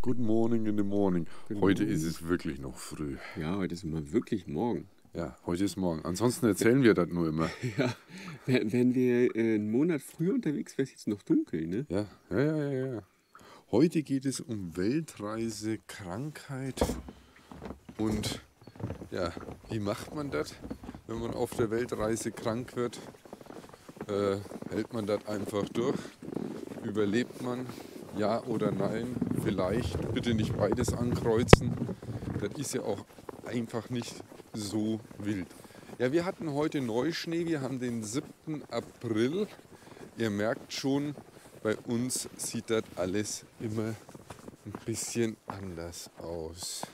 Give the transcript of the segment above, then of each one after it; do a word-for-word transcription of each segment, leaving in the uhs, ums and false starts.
Good morning in the morning. Good Heute morning. ist es wirklich noch früh. Ja, heute ist mal wirklich morgen. Ja, heute ist morgen. Ansonsten erzählen wir das nur immer. Ja, wär- wären wir äh, einen Monat früher unterwegs, wäre es jetzt noch dunkel, ne? Ja, ja, ja, ja, ja. Heute geht es um Weltreise, Krankheit und ja, wie macht man das, wenn man auf der Weltreise krank wird? Äh, hält man das einfach durch? Überlebt man? Ja oder nein? Vielleicht bitte nicht beides ankreuzen. Das ist ja auch einfach nicht so wild. Ja, wir hatten heute Neuschnee. Wir haben den siebten April. Ihr merkt schon, bei uns sieht das alles immer ein bisschen anders aus.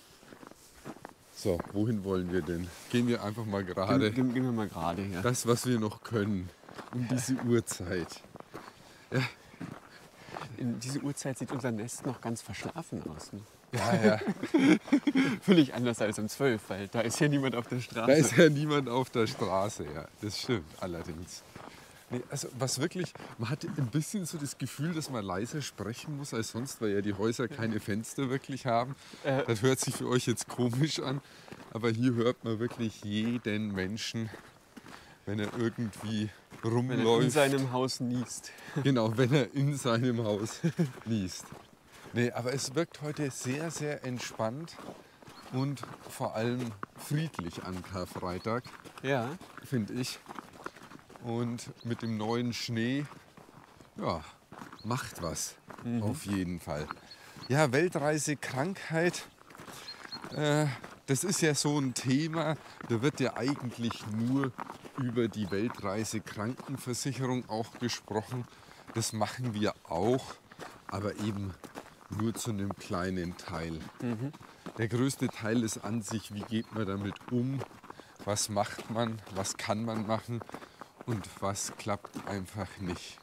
So, wohin wollen wir denn? Gehen wir einfach mal gerade. Gehen, gehen wir mal gerade her. Das, was wir noch können, um diese Uhrzeit. Ja, In diese Uhrzeit sieht unser Nest noch ganz verschlafen aus. Ne? ja, ja. Völlig anders als um zwölf, weil da ist ja niemand auf der Straße. Da ist ja niemand auf der Straße, ja. Das stimmt allerdings. Nee, also was wirklich, man hat ein bisschen so das Gefühl, dass man leiser sprechen muss als sonst, weil ja die Häuser keine Fenster wirklich haben. Äh. Das hört sich für euch jetzt komisch an, aber hier hört man wirklich jeden Menschen, wenn er irgendwie Wenn er in rumläuft. seinem Haus niest. Genau, wenn er in seinem Haus liest. Nee, aber es wirkt heute sehr, sehr entspannt und vor allem friedlich an Karfreitag, Ja, finde ich. Und mit dem neuen Schnee, ja, macht was, auf jeden Fall. Ja, Weltreise, Krankheit, äh, das ist ja so ein Thema, da wird ja eigentlich nur über die Weltreise Krankenversicherung auch gesprochen. Das machen wir auch, aber eben nur zu einem kleinen Teil. Der größte Teil ist an sich, wie geht man damit um, was macht man, was kann man machen und was klappt einfach nicht.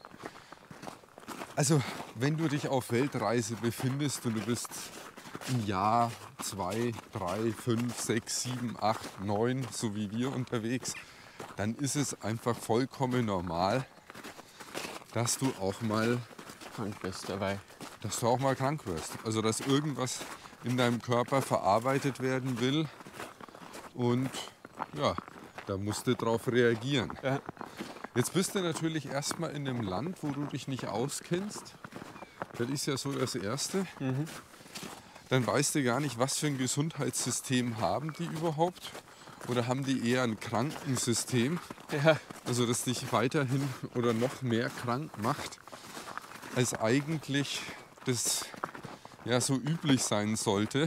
Also wenn du dich auf Weltreise befindest und du bist im Jahr zwei, drei, fünf, sechs, sieben, acht, neun, so wie wir unterwegs, dann ist es einfach vollkommen normal, dass du auch mal, krank bist dabei. dass du auch mal krank wirst. Also dass irgendwas in deinem Körper verarbeitet werden will und ja, da musst du drauf reagieren. Ja. Jetzt bist du natürlich erstmal in einem Land, wo du dich nicht auskennst. Das ist ja so das Erste. Dann weißt du gar nicht, was für ein Gesundheitssystem haben die überhaupt. Oder haben die eher ein Krankensystem, Ja, also das dich weiterhin oder noch mehr krank macht, als eigentlich das ja so üblich sein sollte.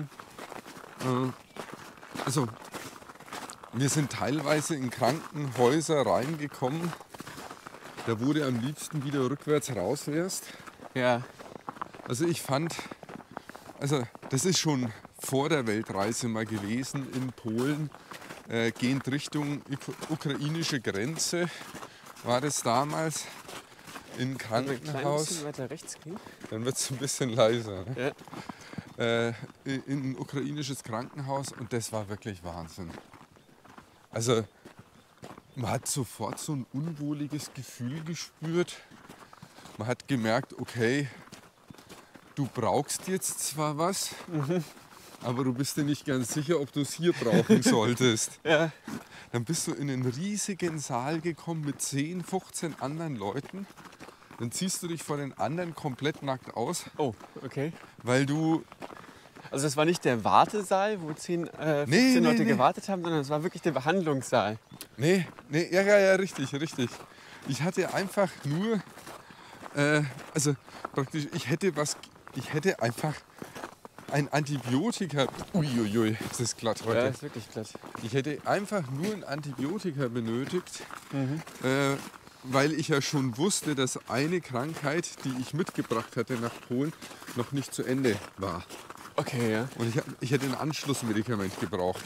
Äh, also wir sind teilweise in Krankenhäuser reingekommen, da wo du am liebsten wieder rückwärts raus wärst. ja, Also ich fand, also das ist schon vor der Weltreise mal gewesen in Polen, äh, gehend Richtung uk- ukrainische Grenze, war das damals in Wenn wir ein klein Krankenhaus. bisschen weiter rechts gehen. Dann wird es ein bisschen leiser. Ne? Ja. Äh, in ein ukrainisches Krankenhaus und das war wirklich Wahnsinn. Also man hat sofort so ein unwohliges Gefühl gespürt. Man hat gemerkt, okay, du brauchst jetzt zwar was, aber du bist dir nicht ganz sicher, ob du es hier brauchen solltest. Ja. Dann bist du in einen riesigen Saal gekommen mit zehn, fünfzehn anderen Leuten. Dann ziehst du dich vor den anderen komplett nackt aus, Oh, okay. weil du, Also das war nicht der Wartesaal, wo zehn, äh, Nee, fünfzehn nee, Leute nee. gewartet haben, sondern es war wirklich der Behandlungssaal. nee, nee, ja, ja, ja, richtig, richtig. Ich hatte einfach nur, äh, also praktisch, ich hätte was, ich hätte einfach ein Antibiotika, uiuiui, das ist glatt Ja, heute. ist wirklich glatt. Ich hätte einfach nur ein Antibiotika benötigt, äh, weil ich ja schon wusste, dass eine Krankheit, die ich mitgebracht hatte nach Polen, noch nicht zu Ende war. Okay, ja. Und ich, hab- ich hätte ein Anschlussmedikament gebraucht.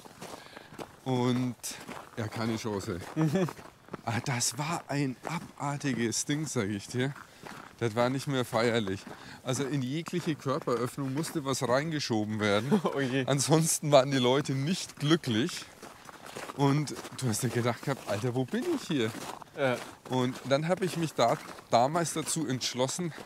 Und ja, keine Chance. Aber das war ein abartiges Ding, sage ich dir. Das war nicht mehr feierlich. Also in jegliche Körperöffnung musste was reingeschoben werden. Oh je. Ansonsten waren die Leute nicht glücklich. Und du hast dir gedacht gehabt, Alter, wo bin ich hier? Ja. Und dann habe ich mich da, damals dazu entschlossen,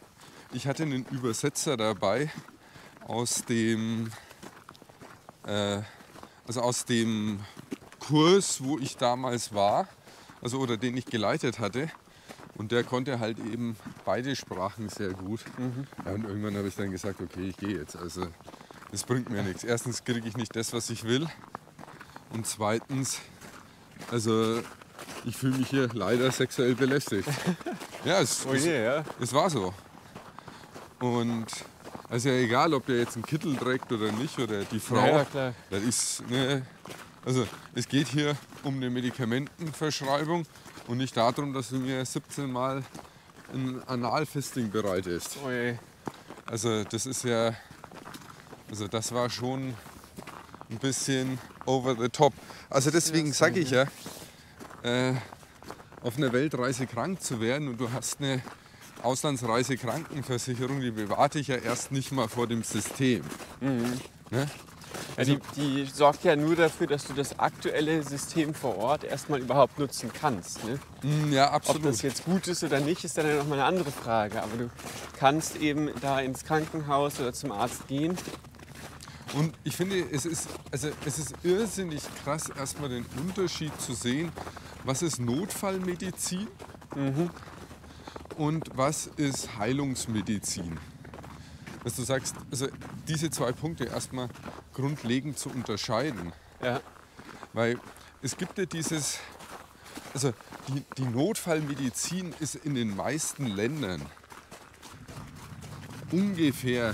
ich hatte einen Übersetzer dabei aus dem, äh, also aus dem Kurs, wo ich damals war, also oder den ich geleitet hatte. Und der konnte halt eben beide Sprachen sehr gut. Mhm. Ja, und irgendwann habe ich dann gesagt, okay, ich gehe jetzt. Also das bringt mir nichts. Erstens kriege ich nicht das, was ich will. Und zweitens, also ich fühle mich hier leider sexuell belästigt. Ja, es, Oh je, ja. es, es war so. Und also ja egal, ob der jetzt einen Kittel trägt oder nicht, oder die Frau. Ja, klar. Das ist, ne, also es geht hier um eine Medikamentenverschreibung und nicht darum, dass du mir siebzehn Mal ein Analfisting bereitest. Oh je. Also das ist ja, also das war schon ein bisschen over the top. Also deswegen sage ich ja, äh, auf einer Weltreise krank zu werden und du hast eine Auslandsreise Krankenversicherung, die bewahrt dich ja erst nicht mal vor dem System. Mhm. Ne? Ja, die, die sorgt ja nur dafür, dass du das aktuelle System vor Ort erstmal überhaupt nutzen kannst. Ne? Ja, absolut. Ob das jetzt gut ist oder nicht, ist dann ja nochmal eine andere Frage. Aber du kannst eben da ins Krankenhaus oder zum Arzt gehen. Und ich finde, es ist, also es ist irrsinnig krass, erstmal den Unterschied zu sehen, was ist Notfallmedizin Mhm. und was ist Heilungsmedizin. Dass du sagst, also diese zwei Punkte erstmal grundlegend zu unterscheiden. Ja. Weil es gibt ja dieses, also die, die Notfallmedizin ist in den meisten Ländern ungefähr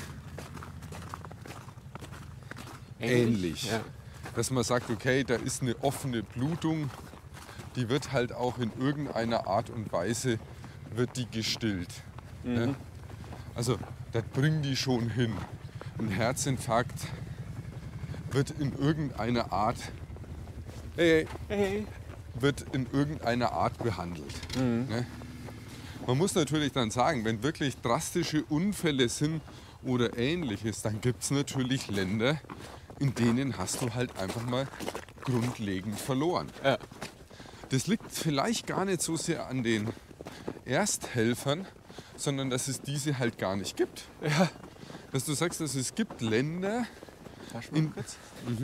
ähnlich. Ja. Dass man sagt, okay, da ist eine offene Blutung, die wird halt auch in irgendeiner Art und Weise wird die gestillt. Mhm. Ne? Also das bringen die schon hin. Ein Herzinfarkt wird in irgendeiner Art, hey, Hey. wird in irgendeiner Art behandelt. Mhm. Ne? Man muss natürlich dann sagen, wenn wirklich drastische Unfälle sind oder ähnliches, dann gibt es natürlich Länder, in denen hast du halt einfach mal grundlegend verloren. Ja. Das liegt vielleicht gar nicht so sehr an den Ersthelfern, sondern dass es diese halt gar nicht gibt. Ja. Dass du sagst, dass es gibt Länder, Tasch mal In- kurz.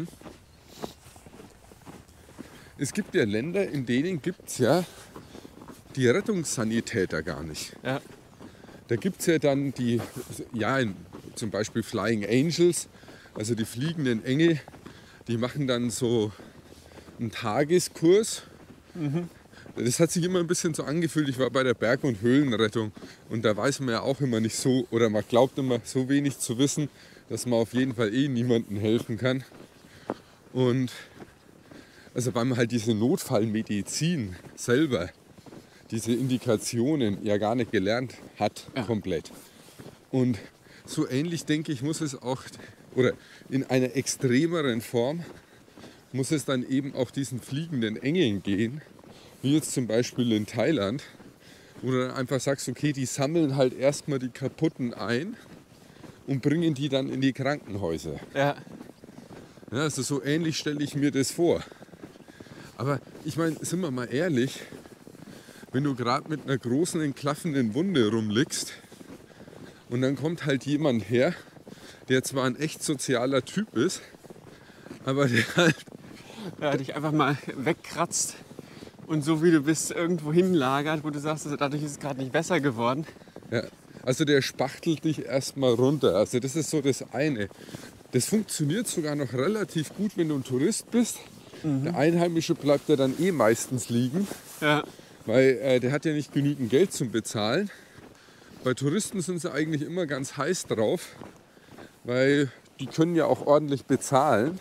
es gibt ja Länder, in denen gibt es ja die Rettungssanitäter gar nicht. Ja. Da gibt es ja dann die, ja, in, zum Beispiel Flying Angels, also die fliegenden Engel, die machen dann so einen Tageskurs. Das hat sich immer ein bisschen so angefühlt, ich war bei der Berg- und Höhlenrettung und da weiß man ja auch immer nicht so, oder man glaubt immer so wenig zu wissen, dass man auf jeden Fall eh niemandem helfen kann. Und also weil man halt diese Notfallmedizin selber, diese Indikationen ja gar nicht gelernt hat, Ja. komplett. Und so ähnlich, denke ich, muss es auch, oder in einer extremeren Form, muss es dann eben auch diesen fliegenden Engeln gehen, wie jetzt zum Beispiel in Thailand, wo du dann einfach sagst, okay, die sammeln halt erstmal die Kaputten ein und bringen die dann in die Krankenhäuser. Ja. Ja, also so ähnlich stelle ich mir das vor. Aber ich meine, sind wir mal ehrlich, wenn du gerade mit einer großen, entklaffenden Wunde rumliegst und dann kommt halt jemand her, der zwar ein echt sozialer Typ ist, aber der halt, Ja, dich einfach mal wegkratzt und so wie du bist irgendwo hinlagert, wo du sagst, dadurch ist es gerade nicht besser geworden. ja, also der spachtelt dich erstmal runter. Also das ist so das eine. Das funktioniert sogar noch relativ gut, wenn du ein Tourist bist. Der Einheimische bleibt ja dann eh meistens liegen, Ja. weil äh, der hat ja nicht genügend Geld zum Bezahlen. Bei Touristen sind sie eigentlich immer ganz heiß drauf, weil die können ja auch ordentlich bezahlen.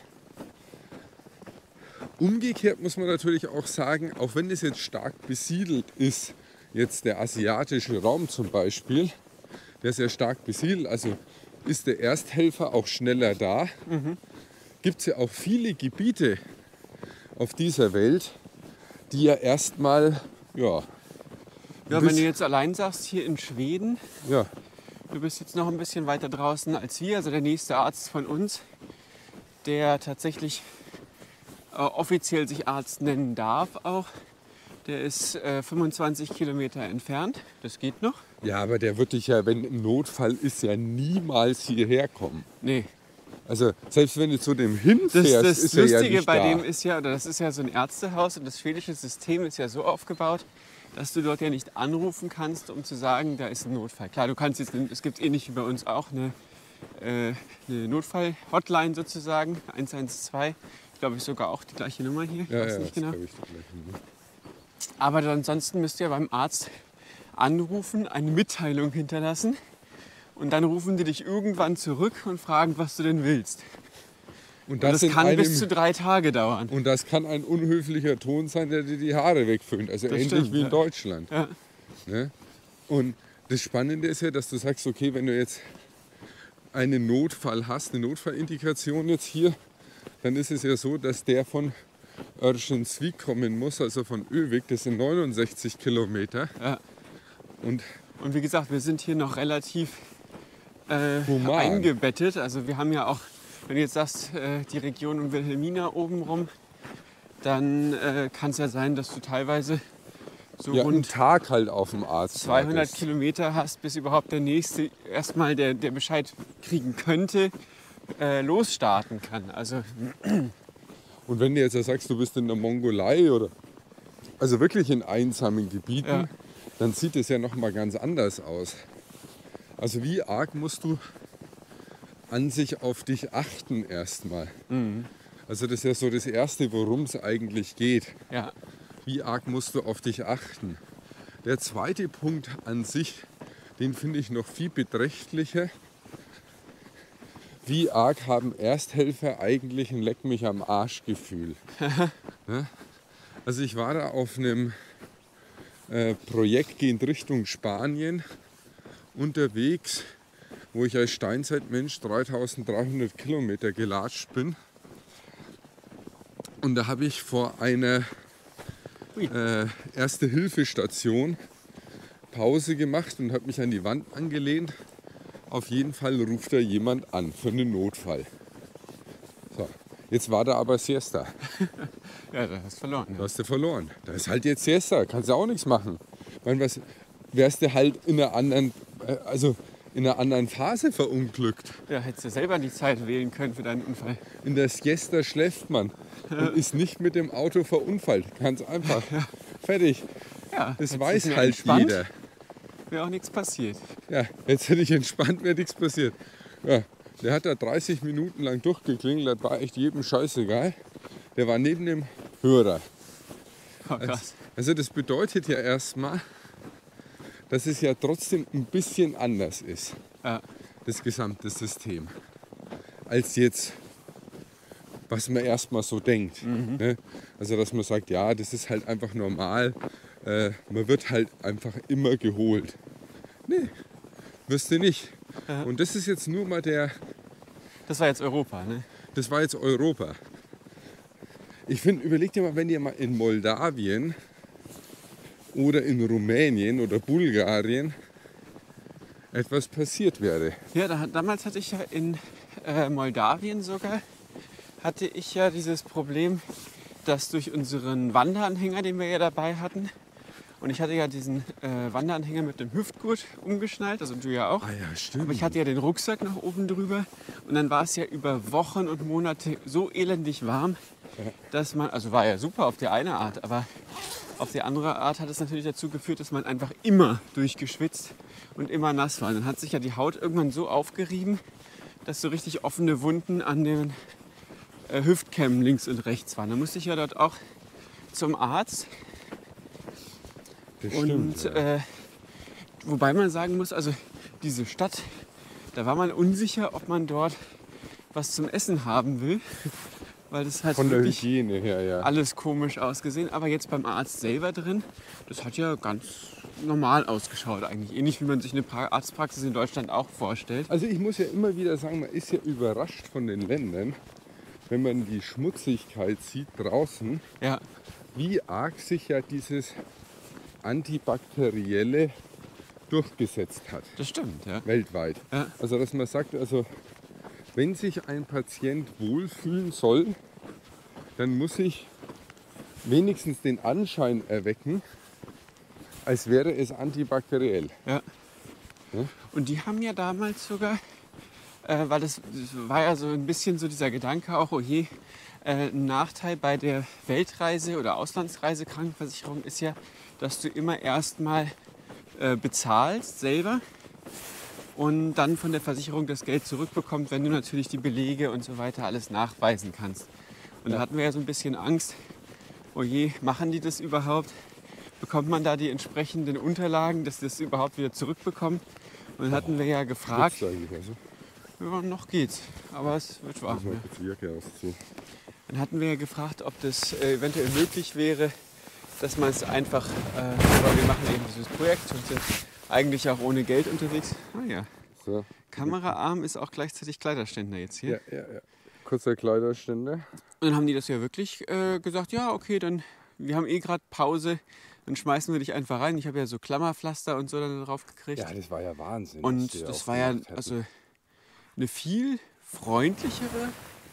Umgekehrt muss man natürlich auch sagen, auch wenn es jetzt stark besiedelt ist, jetzt der asiatische Raum zum Beispiel, der ist ja stark besiedelt, also ist der Ersthelfer auch schneller da, Mhm. gibt es ja auch viele Gebiete auf dieser Welt, die ja erstmal, ja, Ja, bis- wenn du jetzt allein sagst, hier in Schweden, ja, du bist jetzt noch ein bisschen weiter draußen als wir, also der nächste Arzt von uns, der tatsächlich äh, offiziell sich Arzt nennen darf auch, Der ist äh, fünfundzwanzig Kilometer entfernt. Das geht noch. Ja, aber der wird dich ja, wenn ein Notfall ist, ja niemals hierher kommen. Nee. Also selbst wenn du zu dem Das, hinfährst, das ist er ja Lustige nicht bei da. dem ist ja, oder das ist ja so ein Ärztehaus und das schwedische System ist ja so aufgebaut, dass du dort ja nicht anrufen kannst, um zu sagen, da ist ein Notfall. Klar, du kannst jetzt, es gibt ähnlich wie bei uns auch eine, äh, eine Notfall-Hotline sozusagen, eins eins zwei. Ich glaube, ich sogar auch die gleiche Nummer hier. Ich Ja, weiß ja, nicht das genau. glaub ich, die gleiche Nummer. Aber ansonsten müsst ihr beim Arzt anrufen, eine Mitteilung hinterlassen und dann rufen die dich irgendwann zurück und fragen, was du denn willst. Und Und das, das in kann einem, bis zu drei Tage dauern. und das kann ein unhöflicher Ton sein, der dir die Haare wegföhnt. Also Das ähnlich stimmt, wie in ja. Deutschland. Ja. Ne? Und das Spannende ist ja, dass du sagst, okay, wenn du jetzt einen Notfall hast, eine Notfallindikation jetzt hier, dann ist es ja so, dass der von Örnsköldsvik kommen muss, also von Övik, das sind neunundsechzig Kilometer. Ja. Und Und wie gesagt, wir sind hier noch relativ äh, Human. eingebettet. Also wir haben ja auch, wenn du jetzt sagst, äh, die Region um Wilhelmina oben rum, dann äh, kann es ja sein, dass du teilweise so ja, einen rund Tag halt auf dem Arzt zweihundert wartest. Kilometer hast, bis überhaupt der Nächste erstmal, der, der Bescheid kriegen könnte, äh, losstarten kann. Also Und wenn du jetzt ja sagst, du bist in der Mongolei oder also wirklich in einsamen Gebieten, Ja. dann sieht es ja noch mal ganz anders aus. Also wie arg musst du an sich auf dich achten erstmal. Mhm. Also das ist ja so das Erste, worum es eigentlich geht. ja, Wie arg musst du auf dich achten? Der zweite Punkt an sich, den finde ich noch viel beträchtlicher. Wie arg haben Ersthelfer eigentlich ein Leck mich am Arsch Gefühl? Ja? Also ich war da auf einem äh, Projekt gehend Richtung Spanien unterwegs, wo ich als Steinzeitmensch dreitausenddreihundert Kilometer gelatscht bin. Und da habe ich vor einer äh, Erste-Hilfe-Station Pause gemacht und habe mich an die Wand angelehnt. Auf jeden Fall ruft da jemand an für einen Notfall. So, jetzt war da aber Siesta. ja, da hast du verloren. Da Ja. hast du verloren. Da ist halt jetzt Siesta, kannst du auch nichts machen. Ich meine, was wärst du halt in einer anderen, äh, also in einer anderen Phase verunglückt. Ja, hättest du selber die Zeit wählen können für deinen Unfall. In der Siesta schläft man und ist nicht mit dem Auto verunfallt. Ganz einfach. Fertig. Ja, Das hättest weiß dich nur halt entspannt, jeder. Wäre auch nichts passiert. Ja, jetzt hätte ich entspannt, wäre nichts passiert. Ja, der hat da dreißig Minuten lang durchgeklingelt, das war echt jedem scheißegal. Der war neben dem Hörer. Oh, krass. Also das bedeutet ja erstmal, dass es ja trotzdem ein bisschen anders ist, Ja. das gesamte System, als jetzt, was man erstmal so denkt. Mhm. Ne? Also dass man sagt, ja, das ist halt einfach normal, äh, man wird halt einfach immer geholt. Nee, wirst du nicht. Ja. Und das ist jetzt nur mal der, Das war jetzt Europa, ne? das war jetzt Europa. Ich finde, überleg dir mal, wenn ihr mal in Moldawien oder in Rumänien oder Bulgarien etwas passiert wäre. Ja, da, damals hatte ich ja in äh, Moldawien sogar, hatte ich ja dieses Problem, dass durch unseren Wanderanhänger, den wir ja dabei hatten, und ich hatte ja diesen äh, Wanderanhänger mit dem Hüftgurt umgeschnallt, also du ja auch. Ah ja, stimmt. Aber ich hatte ja den Rucksack noch oben drüber und dann war es ja über Wochen und Monate so elendig warm, dass man, also war ja super auf die eine Art, aber auf die andere Art hat es natürlich dazu geführt, dass man einfach immer durchgeschwitzt und immer nass war. Und dann hat sich ja die Haut irgendwann so aufgerieben, dass so richtig offene Wunden an den äh, Hüftkämmen links und rechts waren. Da musste ich ja dort auch zum Arzt. Das Und stimmt, ja. äh, wobei man sagen muss, also diese Stadt, da war man unsicher, ob man dort was zum Essen haben will, weil das halt Von der wirklich Hygiene her, ja. alles komisch ausgesehen. Aber jetzt beim Arzt selber drin, das hat ja ganz normal ausgeschaut eigentlich. Ähnlich wie man sich eine pra Arztpraxis in Deutschland auch vorstellt. Also ich muss ja immer wieder sagen, man ist ja überrascht von den Ländern, wenn man die Schmutzigkeit sieht draußen, Ja, wie arg sich ja dieses Antibakterielle durchgesetzt hat, das stimmt. Ja. weltweit. Ja. Also dass man sagt, also wenn sich ein Patient wohlfühlen soll, dann muss sich wenigstens den Anschein erwecken, als wäre es antibakteriell. Ja. Ja? Und die haben ja damals sogar, äh, weil das, das war ja so ein bisschen so dieser Gedanke auch, oh je, äh, ein Nachteil bei der Weltreise- oder Auslandsreisekrankenversicherung ist ja, dass du immer erstmal äh, bezahlst selber und dann von der Versicherung das Geld zurückbekommst, wenn du natürlich die Belege und so weiter alles nachweisen kannst. Und Ja. da hatten wir ja so ein bisschen Angst, oh je, machen die das überhaupt? Bekommt man da die entsprechenden Unterlagen, dass das überhaupt wieder zurückbekommt? Und dann hatten wir ja gefragt, Gibt's eigentlich also? ja, noch geht's, aber es wird warm. Muss mal Ja. kurz die Jacke ausziehen. Dann hatten wir ja gefragt, ob das äh, eventuell möglich wäre, dass man es einfach, äh, aber wir machen eben dieses Projekt und sind eigentlich auch ohne Geld unterwegs. Ah ja, So. Kameraarm ist auch gleichzeitig Kleiderständer jetzt hier. Ja, ja, ja. Kurzer Kleiderständer. Und dann haben die das ja wirklich äh, gesagt, ja okay, dann, wir haben eh gerade Pause, dann schmeißen wir dich einfach rein. Ich habe ja so Klammerpflaster und so dann drauf gekriegt. Ja, das war ja Wahnsinn. was und die das auch war ja gemacht hatten. also eine viel freundlichere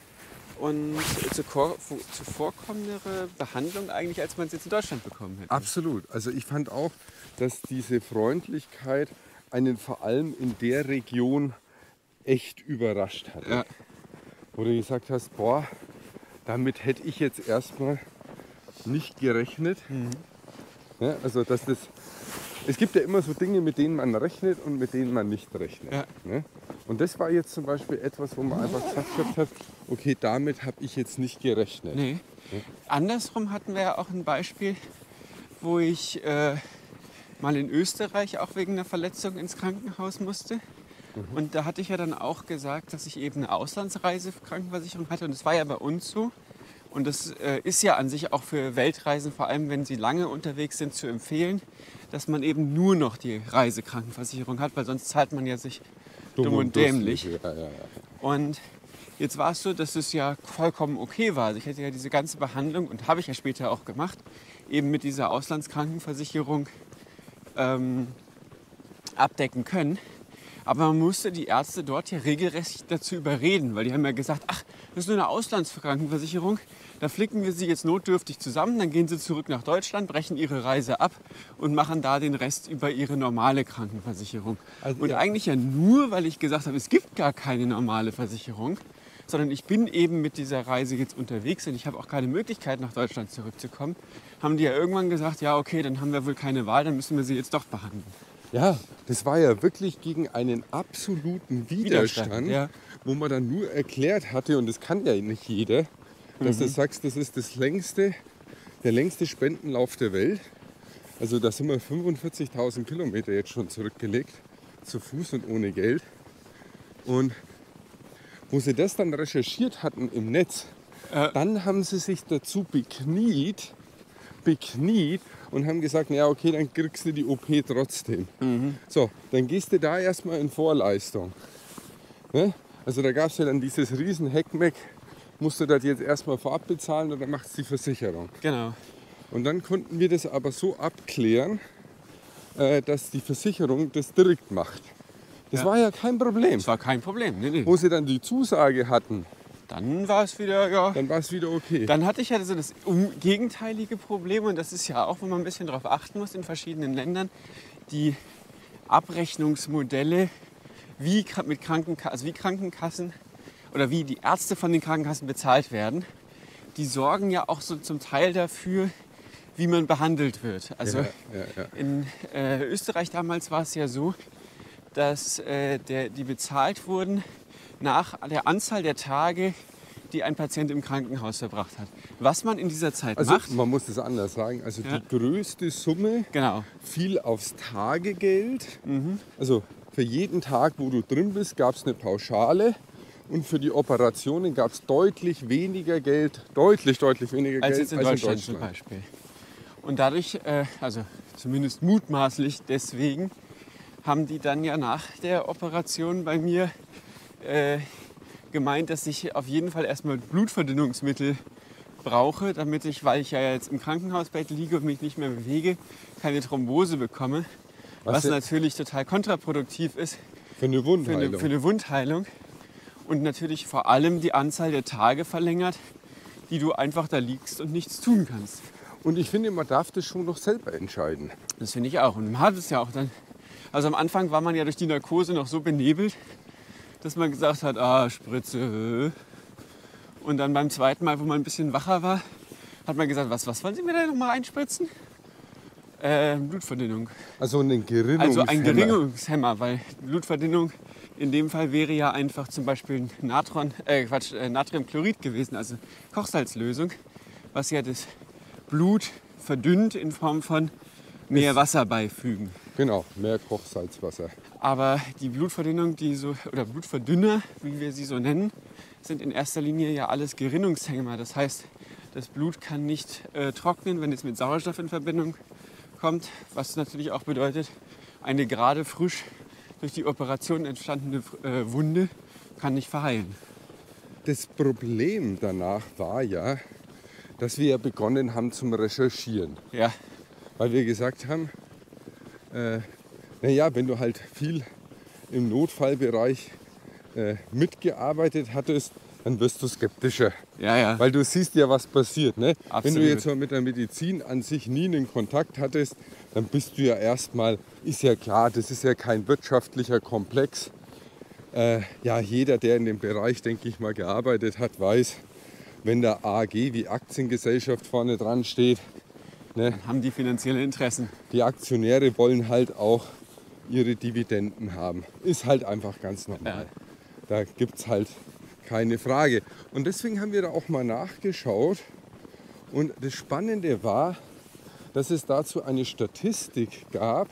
und zuvor- zuvorkommendere Behandlung eigentlich, als man es jetzt in Deutschland bekommen hätte. Absolut. Also ich fand auch, dass diese Freundlichkeit einen vor allem in der Region echt überrascht hat. Ja. Wo du gesagt hast, boah, damit hätte ich jetzt erstmal nicht gerechnet. Mhm. Ja, also dass das, es gibt ja immer so Dinge, mit denen man rechnet und mit denen man nicht rechnet. Ja. Ne? Und das war jetzt zum Beispiel etwas, wo man einfach gesagt hat, okay, damit habe ich jetzt nicht gerechnet. Nee. Andersrum hatten wir ja auch ein Beispiel, wo ich äh, mal in Österreich auch wegen einer Verletzung ins Krankenhaus musste. Mhm. Und da hatte ich ja dann auch gesagt, dass ich eben eine Auslandsreisekrankenversicherung hatte. Und das war ja bei uns so. Und das äh, ist ja an sich auch für Weltreisen, vor allem wenn sie lange unterwegs sind, zu empfehlen, dass man eben nur noch die Reisekrankenversicherung hat, weil sonst zahlt man ja sich dumm, und dämlich. dusselig. Ja, ja, ja. Und jetzt war es so, dass es ja vollkommen okay war. Also ich hätte ja diese ganze Behandlung, und habe ich ja später auch gemacht, eben mit dieser Auslandskrankenversicherung ähm, abdecken können. Aber man musste die Ärzte dort ja regelrecht dazu überreden, weil die haben ja gesagt, ach, das ist nur eine Auslandskrankenversicherung, da flicken wir sie jetzt notdürftig zusammen, dann gehen sie zurück nach Deutschland, brechen ihre Reise ab und machen da den Rest über ihre normale Krankenversicherung. Also, und ja. eigentlich ja nur, weil ich gesagt habe, es gibt gar keine normale Versicherung, sondern ich bin eben mit dieser Reise jetzt unterwegs und ich habe auch keine Möglichkeit, nach Deutschland zurückzukommen, haben die ja irgendwann gesagt, ja okay, dann haben wir wohl keine Wahl, dann müssen wir sie jetzt doch behandeln. Ja, das war ja wirklich gegen einen absoluten Widerstand, Widerstand, ja. wo man dann nur erklärt hatte, und das kann ja nicht jeder, dass Mhm. du sagst, das ist das längste, der längste Spendenlauf der Welt. Also da sind wir fünfundvierzigtausend Kilometer jetzt schon zurückgelegt, zu Fuß und ohne Geld. Und wo sie das dann recherchiert hatten im Netz, Äh. dann haben sie sich dazu bekniet, bekniet und haben gesagt, ja okay, dann kriegst du die O P trotzdem. So, dann gehst du da erstmal in Vorleistung. Ne? Also da gab es ja dann dieses riesen Heckmeck, musst du das jetzt erstmal vorab bezahlen oder macht es die Versicherung. Genau. Und dann konnten wir das aber so abklären, äh, dass die Versicherung das direkt macht. Das Ja. war ja kein Problem. Das war kein Problem. Nee, nee. Wo sie dann die Zusage hatten, Dann war es wieder, ja. dann war es wieder okay. Dann hatte ich ja so das um, gegenteilige Problem, und das ist ja auch, wo man ein bisschen darauf achten muss in verschiedenen Ländern, die Abrechnungsmodelle, wie, Kra- mit Krankenka also wie Krankenkassen oder wie die Ärzte von den Krankenkassen bezahlt werden, die sorgen ja auch so zum Teil dafür, wie man behandelt wird. Also ja, ja, ja. in äh, Österreich damals war es ja so, dass äh, der, die bezahlt wurden nach der Anzahl der Tage, die ein Patient im Krankenhaus verbracht hat. Was man in dieser Zeit Also macht, man muss das anders sagen. Also Ja. die größte Summe genau, fiel aufs Tagegeld. Also für jeden Tag, wo du drin bist, gab es eine Pauschale. Und für die Operationen gab es deutlich weniger Geld, deutlich, deutlich weniger als Geld jetzt in Deutschland, zum Beispiel. Und dadurch, äh, also zumindest mutmaßlich deswegen, haben die dann ja nach der Operation bei mir äh, gemeint, dass ich auf jeden Fall erstmal Blutverdünnungsmittel brauche, damit ich, weil ich ja jetzt im Krankenhausbett liege und mich nicht mehr bewege, keine Thrombose bekomme. Was Was ja- natürlich total kontraproduktiv ist Für eine für Wundheilung. eine, für eine Wundheilung. Und natürlich vor allem die Anzahl der Tage verlängert, die du einfach da liegst und nichts tun kannst. Und ich finde, man darf das schon noch selber entscheiden. Das finde ich auch. Und man hat es ja auch dann. Also am Anfang war man ja durch die Narkose noch so benebelt, dass man gesagt hat, ah, Spritze. Und dann beim zweiten Mal, wo man ein bisschen wacher war, hat man gesagt, was, was wollen Sie mir da nochmal einspritzen? Äh, Blutverdünnung. Also ein Gerinnungshemmer. Also ein Gerinnungshemmer, weil Blutverdünnung in dem Fall wäre ja einfach zum Beispiel Natron, äh, Quatsch, äh, Natriumchlorid gewesen, also Kochsalzlösung, was ja das Blut verdünnt in Form von mehr Wasser beifügen. Genau, mehr Kochsalzwasser. Aber die Blutverdünnung, die so, oder Blutverdünner, wie wir sie so nennen, sind in erster Linie ja alles Gerinnungshemmer. Das heißt, das Blut kann nicht äh, trocknen, wenn es mit Sauerstoff in Verbindung kommt, was natürlich auch bedeutet, eine gerade frisch durch die Operation entstandene äh, Wunde kann nicht verheilen. Das Problem danach war ja, dass wir ja begonnen haben zum Recherchieren. Ja. Weil wir gesagt haben, äh, naja, wenn du halt viel im Notfallbereich äh, mitgearbeitet hattest, dann wirst du skeptischer. Ja, ja. Weil du siehst ja, was passiert. Ne? Absolut. Wenn du jetzt mal mit der Medizin an sich nie einen Kontakt hattest, dann bist du ja erstmal, ist ja klar, das ist ja kein wirtschaftlicher Komplex. Äh, ja, jeder, der in dem Bereich, denke ich mal, gearbeitet hat, weiß, wenn da A G wie Aktiengesellschaft vorne dran steht, ne, haben die finanzielle Interessen. Die Aktionäre wollen halt auch ihre Dividenden haben. Ist halt einfach ganz normal. Ja. Da gibt es halt keine Frage. Und deswegen haben wir da auch mal nachgeschaut. Und das Spannende war, dass es dazu eine Statistik gab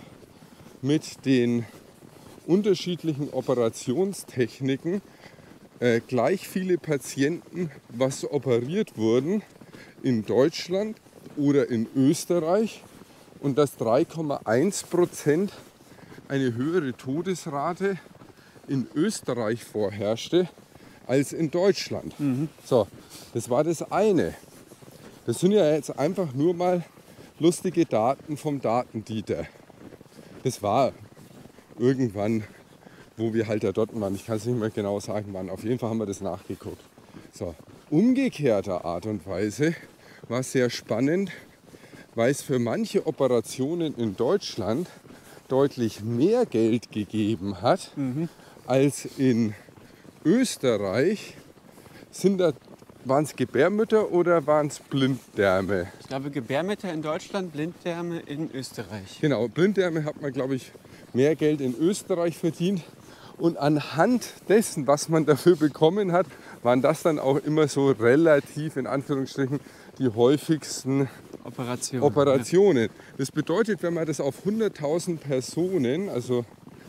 mit den unterschiedlichen Operationstechniken. Äh, gleich viele Patienten, was operiert wurden in Deutschland oder in Österreich. Und dass drei Komma eins Prozent eine höhere Todesrate in Österreich vorherrschte als in Deutschland. Mhm. So, das war das eine. Das sind ja jetzt einfach nur mal lustige Daten vom Datendieter. Das war irgendwann, wo wir halt da dort waren. Ich kann es nicht mehr genau sagen, wann. Auf jeden Fall haben wir das nachgeguckt. So, umgekehrter Art und Weise war sehr spannend, weil es für manche Operationen in Deutschland deutlich mehr Geld gegeben hat, mhm. als in Österreich. Sind da, waren es Gebärmütter oder waren es Blinddärme? Ich glaube Gebärmütter in Deutschland, Blinddärme in Österreich. Genau, Blinddärme hat man, glaube ich, mehr Geld in Österreich verdient. Und anhand dessen, was man dafür bekommen hat, waren das dann auch immer so relativ, in Anführungsstrichen, die häufigsten Operation, Operationen. Ja. Das bedeutet, wenn man das auf hunderttausend Personen, also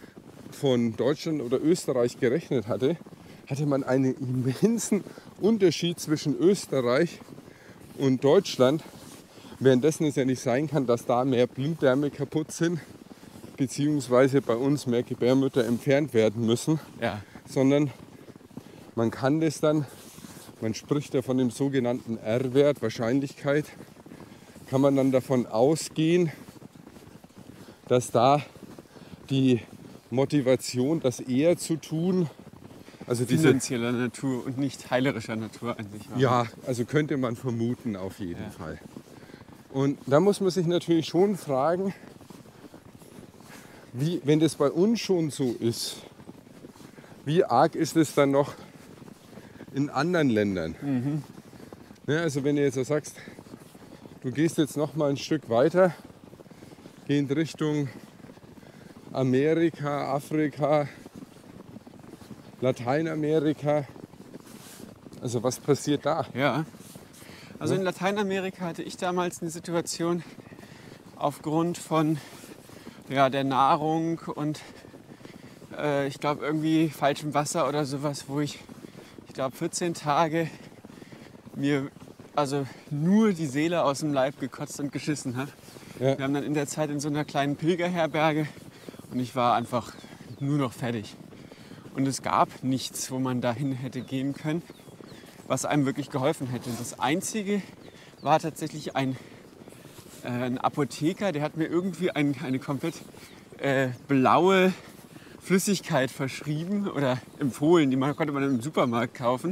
von Deutschland oder Österreich gerechnet hatte, hatte man einen immensen Unterschied zwischen Österreich und Deutschland. Währenddessen es ja nicht sein kann, dass da mehr Blinddärme kaputt sind, beziehungsweise bei uns mehr Gebärmütter entfernt werden müssen, ja. sondern man kann das dann, man spricht ja von dem sogenannten R-Wert, Wahrscheinlichkeit, kann man dann davon ausgehen, dass da die Motivation, das eher zu tun, also diese finanzieller Natur und nicht heilerischer Natur an sich war. Ja, also könnte man vermuten auf jeden ja. Fall. Und da muss man sich natürlich schon fragen, wie, wenn das bei uns schon so ist, wie arg ist es dann noch in anderen Ländern? Mhm. Ja, also wenn du jetzt so sagst, du gehst jetzt noch mal ein Stück weiter, gehst Richtung Amerika, Afrika, Lateinamerika. Also was passiert da? Ja, also in Lateinamerika hatte ich damals eine Situation aufgrund von ja, der Nahrung und äh, ich glaube irgendwie falschem Wasser oder sowas, wo ich, ich glaube vierzehn Tage mir also nur die Seele aus dem Leib gekotzt und geschissen habe. Ja. Wir haben dann in der Zeit in so einer kleinen Pilgerherberge und ich war einfach nur noch fertig. Und es gab nichts, wo man dahin hätte gehen können, was einem wirklich geholfen hätte. Das Einzige war tatsächlich ein, äh, ein Apotheker, der hat mir irgendwie ein, eine komplett äh, blaue Flüssigkeit verschrieben oder empfohlen. Die man, konnte man im Supermarkt kaufen.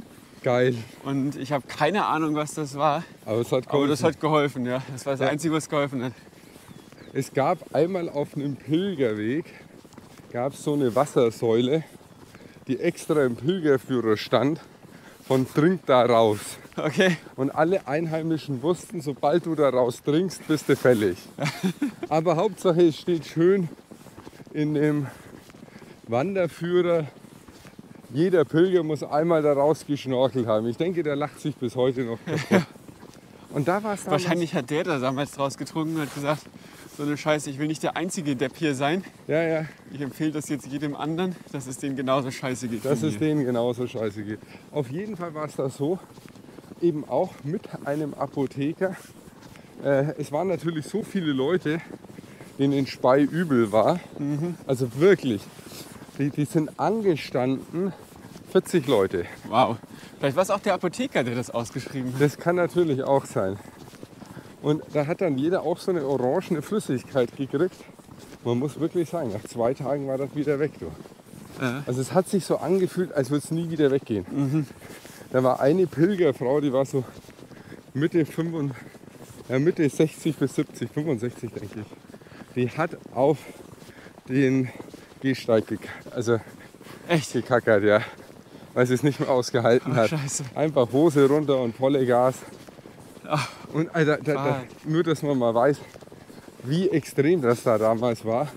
Geil. Und ich habe keine Ahnung, was das war. Aber es hat Aber geholfen. das hat geholfen, ja. Das war das Ja. Einzige, was geholfen hat. Es gab einmal auf einem Pilgerweg gab es so eine Wassersäule, die extra im Pilgerführer stand, von trink da raus. Okay. Und alle Einheimischen wussten, sobald du da raus trinkst, bist du fällig. Aber Hauptsache, es steht schön in dem Wanderführer, jeder Pilger muss einmal da raus geschnorchelt haben. Ich denke, der lacht sich bis heute noch kaputt. Und da war es damals. Wahrscheinlich hat der da damals draus getrunken und hat gesagt, so eine Scheiße, ich will nicht der einzige Depp hier sein. Ja, ja, Ich empfehle das jetzt jedem anderen, dass es denen genauso scheiße geht. dass wie es mir. denen genauso scheiße geht. Auf jeden Fall war es da so, eben auch mit einem Apotheker. Äh, es waren natürlich so viele Leute, denen in Spey übel war. Also wirklich, die, die sind angestanden, vierzig Leute. Wow. Vielleicht war es auch der Apotheker, der das ausgeschrieben hat. Das kann natürlich auch sein. Und da hat dann jeder auch so eine orangene Flüssigkeit gekriegt. Man muss wirklich sagen, nach zwei Tagen war das wieder weg. Du. Ja. Also es hat sich so angefühlt, als würde es nie wieder weggehen. Mhm. Da war eine Pilgerfrau, die war so Mitte, fünfundfünfzig, ja, Mitte sechzig bis siebzig, fünfundsechzig denke ich. Die hat auf den Gehsteig gek also Echt? gekackert, ja. Weil sie es nicht mehr ausgehalten Oh, hat. Scheiße. Einfach Hose runter und volle Gas. Ach, Und Alter, da, da, nur, dass man mal weiß, wie extrem das da damals war.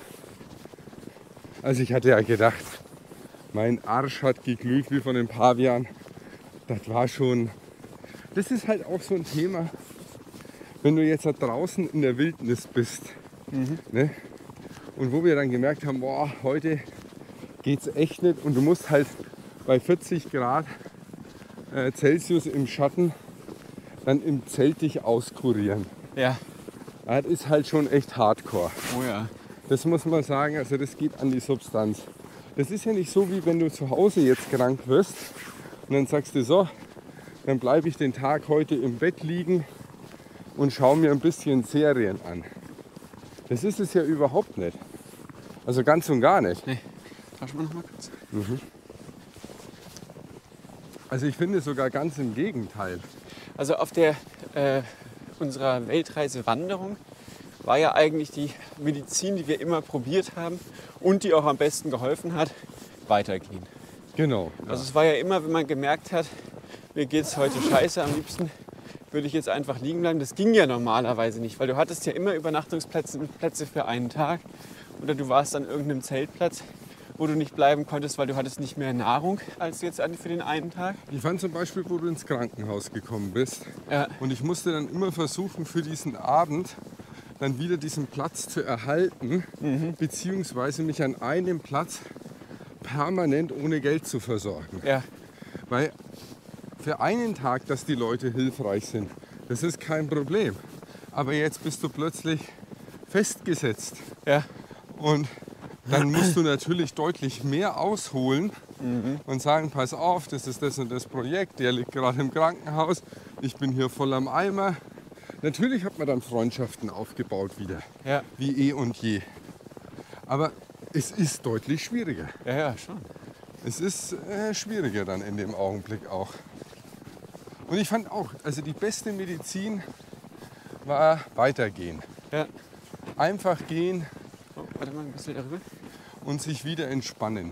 Also ich hatte ja gedacht, mein Arsch hat geglüht wie von den Pavian. Das war schon, das ist halt auch so ein Thema, wenn du jetzt da draußen in der Wildnis bist. Mhm. Ne? Und wo wir dann gemerkt haben, boah, heute geht's echt nicht. Und du musst halt bei vierzig Grad äh, Celsius im Schatten dann im Zelt dich auskurieren. ja. Das ist halt schon echt hardcore. Oh ja. Das muss man sagen, also das geht an die Substanz. Das ist ja nicht so, wie wenn du zu Hause jetzt krank wirst und dann sagst du so, dann bleibe ich den Tag heute im Bett liegen und schaue mir ein bisschen Serien an. Das ist es ja überhaupt nicht. Also ganz und gar nicht. Nee. Tauschen wir noch mal kurz. Also ich finde sogar ganz im Gegenteil. Also auf der äh, unserer Weltreise-Wanderung war ja eigentlich die Medizin, die wir immer probiert haben und die auch am besten geholfen hat, weitergehen. Genau. Also es war ja immer, wenn man gemerkt hat, mir geht es heute scheiße, am liebsten würde ich jetzt einfach liegen bleiben. Das ging ja normalerweise nicht, weil du hattest ja immer Übernachtungsplätze Plätze für einen Tag oder du warst an irgendeinem Zeltplatz, wo du nicht bleiben konntest, weil du hattest nicht mehr Nahrung als jetzt für den einen Tag. Ich fand zum Beispiel, wo du ins Krankenhaus gekommen bist. Ja. Und ich musste dann immer versuchen, für diesen Abend dann wieder diesen Platz zu erhalten, Mhm. beziehungsweise mich an einem Platz permanent ohne Geld zu versorgen. Ja, Weil für einen Tag, dass die Leute hilfreich sind, das ist kein Problem. Aber jetzt bist du plötzlich festgesetzt. ja, Und dann musst du natürlich deutlich mehr ausholen und sagen, pass auf, das ist das und das Projekt, der liegt gerade im Krankenhaus, ich bin hier voll am Eimer. Natürlich hat man dann Freundschaften aufgebaut wieder, ja, wie eh und je. Aber es ist deutlich schwieriger. ja, ja, schon. Es ist äh, schwieriger dann in dem Augenblick auch. Und ich fand auch, also die beste Medizin war weitergehen. Ja. Einfach gehen Oh, warte mal, ein bisschen darüber. und sich wieder entspannen.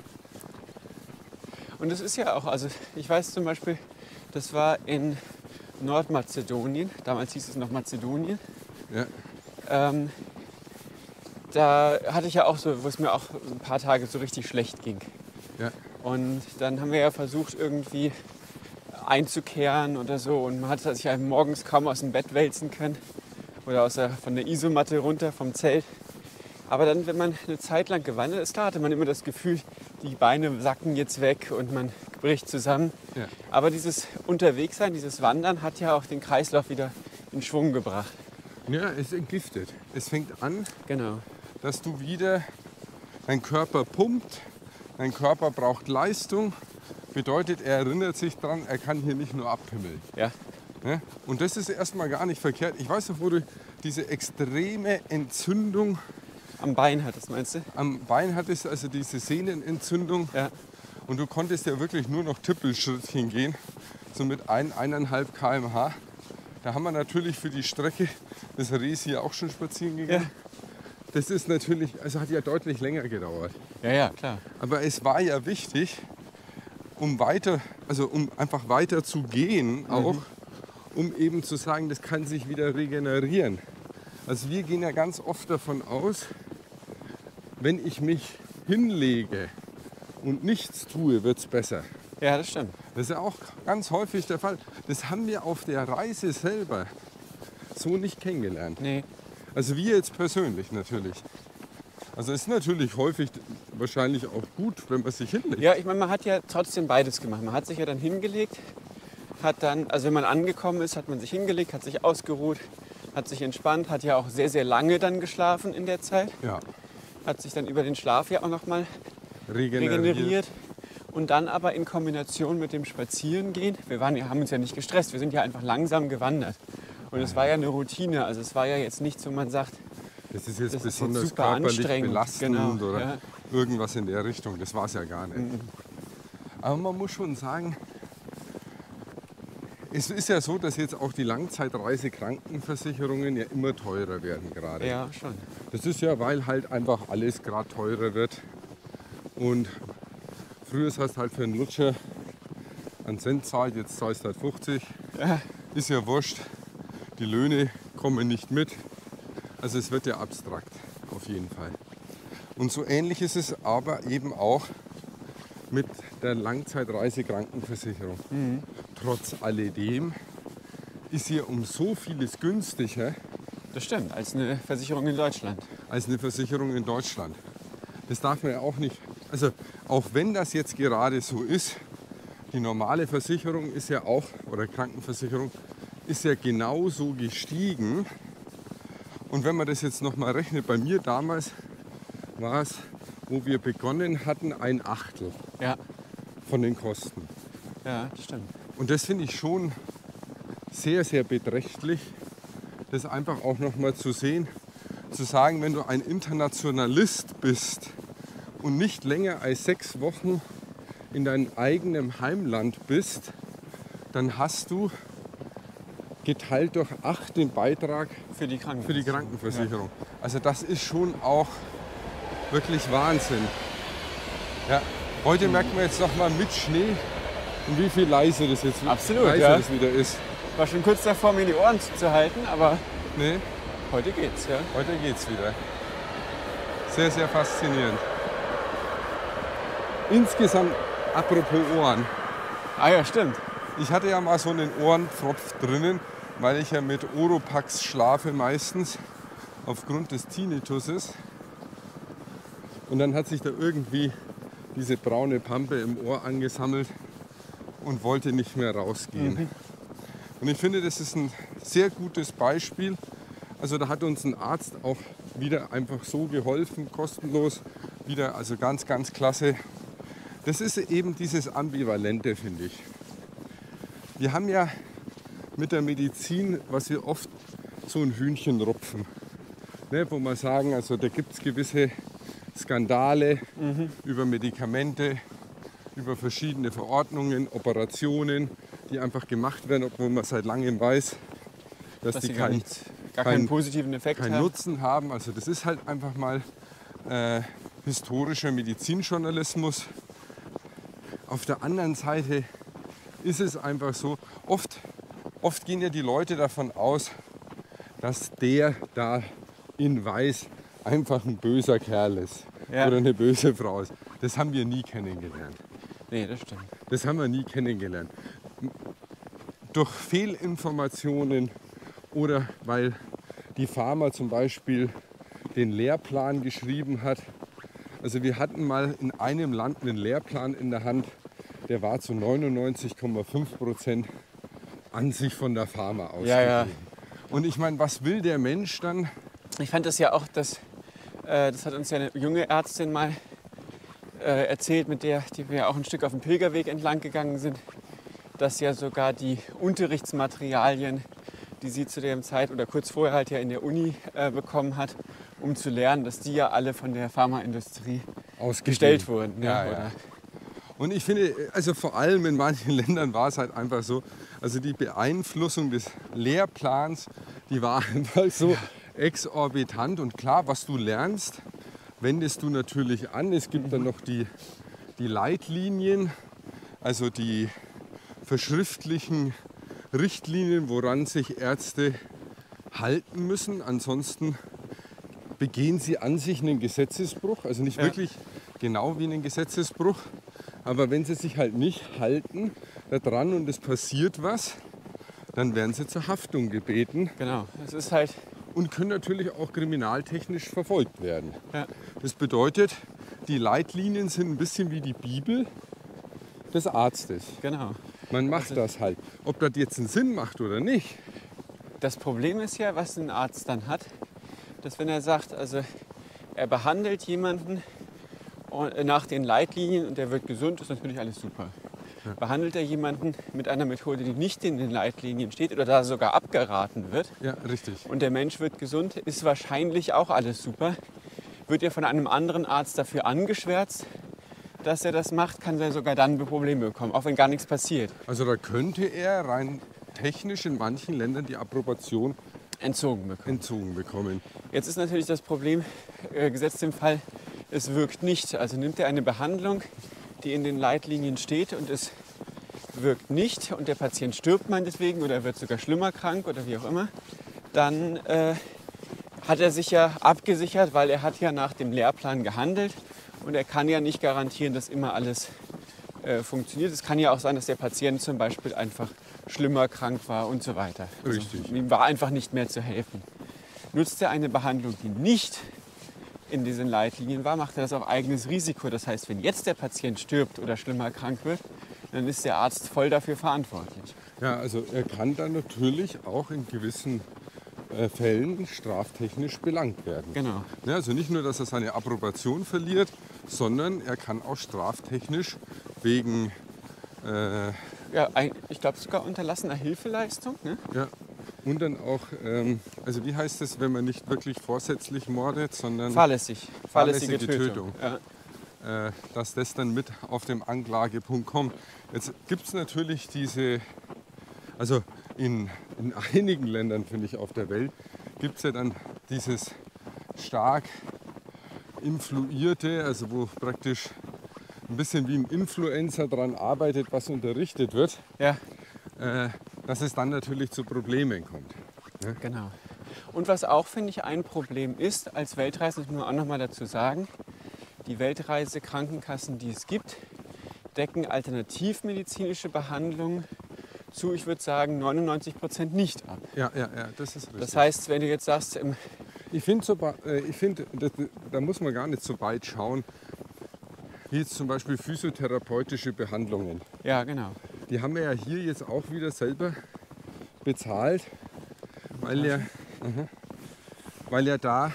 Und es ist ja auch, also ich weiß zum Beispiel, das war in Nordmazedonien, damals hieß es noch Mazedonien. Ja. Ähm, da hatte ich ja auch so, wo es mir auch ein paar Tage so richtig schlecht ging. Ja. Und dann haben wir ja versucht, irgendwie einzukehren oder so. Und man hat sich ja morgens kaum aus dem Bett wälzen können. Oder aus der, von der Isomatte runter vom Zelt. Aber dann, wenn man eine Zeit lang gewandert ist, da hatte man immer das Gefühl, die Beine sacken jetzt weg und man bricht zusammen. Ja. Aber dieses Unterwegssein, dieses Wandern hat ja auch den Kreislauf wieder in Schwung gebracht. Ja, es entgiftet. Es fängt an, Genau. dass du wieder, dein Körper pumpt, dein Körper braucht Leistung, bedeutet, er erinnert sich dran, er kann hier nicht nur abhimmeln. Ja. Ne? Und das ist erstmal gar nicht verkehrt. Ich weiß noch, wo du diese extreme Entzündung Am Bein hattest, meinst du? am Bein hattest, also diese Sehnenentzündung. Ja. Und du konntest ja wirklich nur noch Tippelschrittchen gehen, so mit ein, eineinhalb Kilometer pro Stunde. Da haben wir natürlich für die Strecke das Ries hier auch schon spazieren gegangen. Ja. Das ist natürlich, also hat ja deutlich länger gedauert. Ja, ja, klar. Aber es war ja wichtig, um weiter, also um einfach weiter zu gehen, auch, mhm. um eben zu sagen, das kann sich wieder regenerieren. Also wir gehen ja ganz oft davon aus, wenn ich mich hinlege und nichts tue, wird es besser. Ja, das stimmt. Das ist ja auch ganz häufig der Fall. Das haben wir auf der Reise selber so nicht kennengelernt. Nee. Also wir jetzt persönlich natürlich. Also es ist natürlich häufig wahrscheinlich auch gut, wenn man sich hinlegt. Ja, ich meine, man hat ja trotzdem beides gemacht. Man hat sich ja dann hingelegt, hat dann, also wenn man angekommen ist, hat man sich hingelegt, hat sich ausgeruht, hat sich entspannt, hat ja auch sehr, sehr lange dann geschlafen in der Zeit. Ja. Hat sich dann über den Schlaf ja auch nochmal regeneriert. regeneriert. Und dann aber in Kombination mit dem Spazierengehen, wir waren, haben uns ja nicht gestresst, wir sind ja einfach langsam gewandert. Und es war ja eine Routine, also es war ja jetzt nichts, wo man sagt, das ist jetzt das besonders ist jetzt körperlich belastend genau, oder ja. irgendwas in der Richtung. Das war es ja gar nicht. Mhm. Aber man muss schon sagen, es ist ja so, dass jetzt auch die Langzeitreisekrankenversicherungen ja immer teurer werden gerade. Ja, schon. Das ist ja, weil halt einfach alles gerade teurer wird. Und früher hast du halt für einen Lutscher einen Cent zahlt, jetzt zahlst du halt fünfzig. Ja. Ist ja wurscht. Die Löhne kommen nicht mit. Also es wird ja abstrakt, auf jeden Fall. Und so ähnlich ist es aber eben auch mit der Langzeitreisekrankenversicherung. Mhm. Trotz alledem ist hier um so vieles günstiger. Das stimmt, als eine Versicherung in Deutschland. Als eine Versicherung in Deutschland. Das darf man ja auch nicht. Also auch wenn das jetzt gerade so ist, die normale Versicherung ist ja auch, oder Krankenversicherung, ist ja genauso gestiegen. Und wenn man das jetzt noch mal rechnet, bei mir damals war es, wo wir begonnen hatten, ein Achtel ja. von den Kosten. Ja, das stimmt. Und das finde ich schon sehr, sehr beträchtlich, das einfach auch noch mal zu sehen, zu sagen, wenn du ein Internationalist bist und nicht länger als sechs Wochen in deinem eigenen Heimland bist, dann hast du geteilt durch acht den Beitrag für die Krankenversicherung. Für die Krankenversicherung. Ja. Also das ist schon auch wirklich Wahnsinn. Ja. Heute mhm. merkt man jetzt noch mal mit Schnee, und wie viel leiser das jetzt Absolut, leiser ja. das wieder ist. War schon kurz davor, mir die Ohren zuzuhalten, aber nee. heute geht's. Ja. Heute geht's wieder. Sehr, sehr faszinierend. Insgesamt, apropos Ohren. Ah ja, stimmt. Ich hatte ja mal so einen Ohrentropf drinnen, weil ich ja mit Oropax schlafe meistens aufgrund des Tinnituses. Und dann hat sich da irgendwie diese braune Pampe im Ohr angesammelt und wollte nicht mehr rausgehen. Mhm. Und ich finde, das ist ein sehr gutes Beispiel. Also da hat uns ein Arzt auch wieder einfach so geholfen, kostenlos. Wieder, also ganz, ganz klasse. Das ist eben dieses Ambivalente, finde ich. Wir haben ja mit der Medizin, was wir oft so ein Hühnchenrupfen, ne, wo man sagen, also da gibt es gewisse Skandale mhm. über Medikamente, über verschiedene Verordnungen, Operationen, die einfach gemacht werden, obwohl man seit langem weiß, dass, dass die kein, nicht, gar keinen, keinen positiven Effekt keinen haben. Nutzen haben. Also das ist halt einfach mal äh, historischer Medizinjournalismus. Auf der anderen Seite ist es einfach so, oft, oft gehen ja die Leute davon aus, dass der da in Weiß einfach ein böser Kerl ist ja. oder eine böse Frau ist. Das haben wir nie kennengelernt. Nee, das stimmt. Das haben wir nie kennengelernt. Durch Fehlinformationen oder weil die Pharma zum Beispiel den Lehrplan geschrieben hat. Also wir hatten mal in einem Land einen Lehrplan in der Hand, der war zu neunundneunzig Komma fünf Prozent an sich von der Pharma ausgegeben. Ja, ja. Und ich meine, was will der Mensch dann? Ich fand das ja auch, das, äh, das hat uns ja eine junge Ärztin mal äh, erzählt, mit der die wir auch ein Stück auf dem Pilgerweg entlang gegangen sind, dass ja sogar die Unterrichtsmaterialien, die sie zu der Zeit oder kurz vorher halt ja in der Uni äh, bekommen hat, um zu lernen, dass die ja alle von der Pharmaindustrie gestellt wurden. Ja, ja. Oder Und ich finde, also vor allem in manchen Ländern war es halt einfach so, also die Beeinflussung des Lehrplans, die war einfach so exorbitant. Und klar, was du lernst, wendest du natürlich an. Es gibt dann noch die, die Leitlinien, also die verschriftlichen Richtlinien, woran sich Ärzte halten müssen. Ansonsten begehen sie an sich einen Gesetzesbruch, also nicht Ja. wirklich genau wie einen Gesetzesbruch. Aber wenn sie sich halt nicht halten daran und es passiert was, dann werden sie zur Haftung gebeten Genau. Es ist halt, und können natürlich auch kriminaltechnisch verfolgt werden. ja, Das bedeutet, die Leitlinien sind ein bisschen wie die Bibel des Arztes. genau. Man macht Also- das halt. Ob das jetzt einen Sinn macht oder nicht, Das Problem ist ja, was ein Arzt dann hat, dass wenn er sagt, also er behandelt jemanden und- nach den Leitlinien und der wird gesund, ist natürlich alles super. Behandelt er jemanden mit einer Methode, die nicht in den Leitlinien steht oder da sogar abgeraten wird ja, richtig. und der Mensch wird gesund, ist wahrscheinlich auch alles super. Wird er von einem anderen Arzt dafür angeschwärzt, dass er das macht, kann er sogar dann Probleme bekommen, auch wenn gar nichts passiert. Also da könnte er rein technisch in manchen Ländern die Approbation Entzogen bekommen. entzogen bekommen. Jetzt ist natürlich das Problem, äh, gesetzt im Fall, es wirkt nicht. Also nimmt er eine Behandlung, die in den Leitlinien steht und es wirkt nicht und der Patient stirbt meinetwegen oder wird sogar schlimmer krank oder wie auch immer, dann äh, hat er sich ja abgesichert, weil er hat ja nach dem Lehrplan gehandelt und er kann ja nicht garantieren, dass immer alles äh, funktioniert. Es kann ja auch sein, dass der Patient zum Beispiel einfach schlimmer krank war und so weiter. Richtig. Also, ihm war einfach nicht mehr zu helfen. Nutzt er eine Behandlung, die nicht in diesen Leitlinien war, macht er das auf eigenes Risiko. Das heißt, wenn jetzt der Patient stirbt oder schlimmer krank wird, dann ist der Arzt voll dafür verantwortlich. Ja, also er kann dann natürlich auch in gewissen äh, Fällen straftechnisch belangt werden. Genau. Ja, also nicht nur, dass er seine Approbation verliert, sondern er kann auch straftechnisch wegen äh, Ja, ein- ich glaube sogar unterlassener Hilfeleistung. Ne? ja, und dann auch, ähm, also wie heißt es, wenn man nicht wirklich vorsätzlich mordet, sondern Fahrlässig. Fahrlässige, Fahrlässige Tötung. Tötung. äh, dass das dann mit auf dem Anklagepunkt kommt. Jetzt gibt es natürlich diese, also in, in einigen Ländern, finde ich, auf der Welt, gibt es ja dann dieses stark influierte, also wo praktisch ein bisschen wie ein Influencer daran arbeitet, was unterrichtet wird, Ja, äh, dass es dann natürlich zu Problemen kommt. genau. Und was auch, finde ich, ein Problem ist, als Weltreise, ich muss auch noch mal dazu sagen, die Weltreisekrankenkassen, die es gibt, decken alternativmedizinische Behandlungen zu, ich würde sagen, neunundneunzig Prozent nicht ab. Ja, ja, ja, das ist richtig. Das heißt, wenn du jetzt sagst, im, Ich finde, so, ba- äh, ich find, das- da muss man gar nicht so weit schauen, wie jetzt zum Beispiel physiotherapeutische Behandlungen. ja genau, Die haben wir ja hier jetzt auch wieder selber bezahlt, weil ja, aha, weil ja da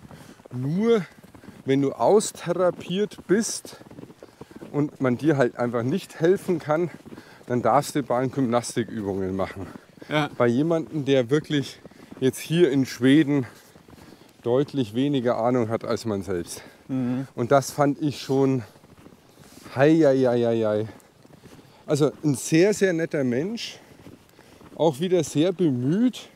nur, wenn du austherapiert bist und man dir halt einfach nicht helfen kann, dann darfst du Bahngymnastikübungen machen. ja, Bei jemandem, der wirklich jetzt hier in Schweden deutlich weniger Ahnung hat als man selbst. Und das fand ich schon, hei, hei, hei, hei, hei. Also ein sehr, sehr netter Mensch, auch wieder sehr bemüht,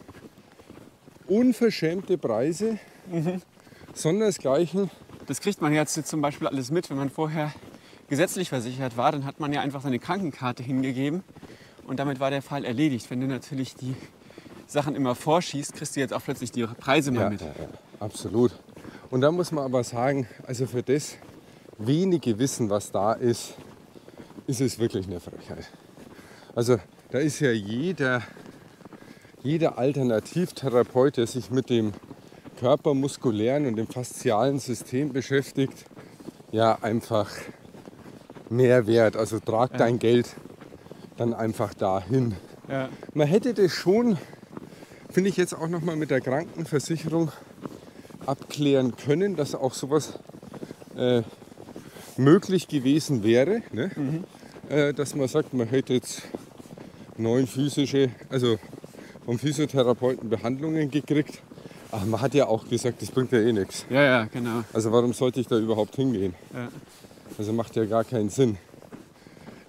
unverschämte Preise, sondersgleichen. das kriegt man jetzt zum Beispiel alles mit, wenn man vorher gesetzlich versichert war, dann hat man ja einfach seine Krankenkarte hingegeben und damit war der Fall erledigt. Wenn du natürlich die Sachen immer vorschießt, kriegst du jetzt auch plötzlich die Preise mal Ja, mit. ja, ja, absolut. Und da muss man aber sagen, also für das wenige Wissen, was da ist, ist es wirklich eine Frechheit. Also da ist ja jeder, jeder Alternativtherapeut, der sich mit dem körpermuskulären und dem faszialen System beschäftigt, ja einfach mehr wert. Also trag dein Geld dann einfach dahin. Ja. Man hätte das schon, finde ich jetzt auch noch mal mit der Krankenversicherung abklären können, dass auch sowas äh, möglich gewesen wäre. Ne? Äh, dass man sagt, man hätte jetzt neun physische, also vom Physiotherapeuten Behandlungen gekriegt. Aber man hat ja auch gesagt, das bringt ja eh nichts. ja, ja, genau. Also warum sollte ich da überhaupt hingehen? Ja. Also macht ja gar keinen Sinn.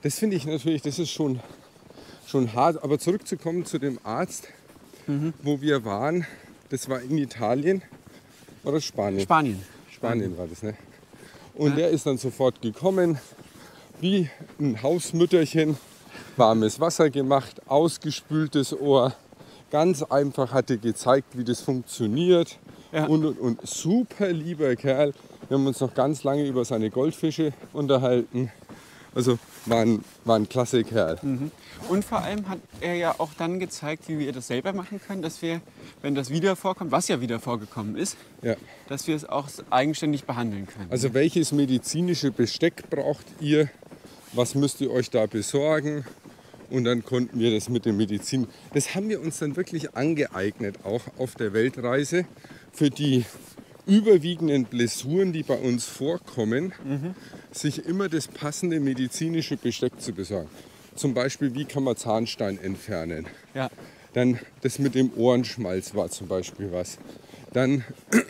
das finde ich natürlich, das ist schon, schon hart. Aber zurückzukommen zu dem Arzt, mhm. wo wir waren, das war in Italien oder Spanien? Spanien. Spanien war das, ne? Und ja. der ist dann sofort gekommen, wie ein Hausmütterchen, warmes Wasser gemacht, ausgespültes Ohr. Ganz einfach hatte gezeigt, wie das funktioniert. Ja. Und, und, und super lieber Kerl. Wir haben uns noch ganz lange über seine Goldfische unterhalten. Also war ein, war ein klasse Kerl. Mhm. Und vor allem hat er ja auch dann gezeigt, wie wir das selber machen können, dass wir, wenn das wieder vorkommt, was ja wieder vorgekommen ist, ja. dass wir es auch eigenständig behandeln können. Also welches medizinische Besteck braucht ihr? Was müsst ihr euch da besorgen? Und dann konnten wir das mit der Medizin, das haben wir uns dann wirklich angeeignet, auch auf der Weltreise, für die überwiegenden Blessuren, die bei uns vorkommen, mhm. sich immer das passende medizinische Besteck zu besorgen. Zum Beispiel, wie kann man Zahnstein entfernen? Ja. Dann das mit dem Ohrenschmalz war zum Beispiel was. Dann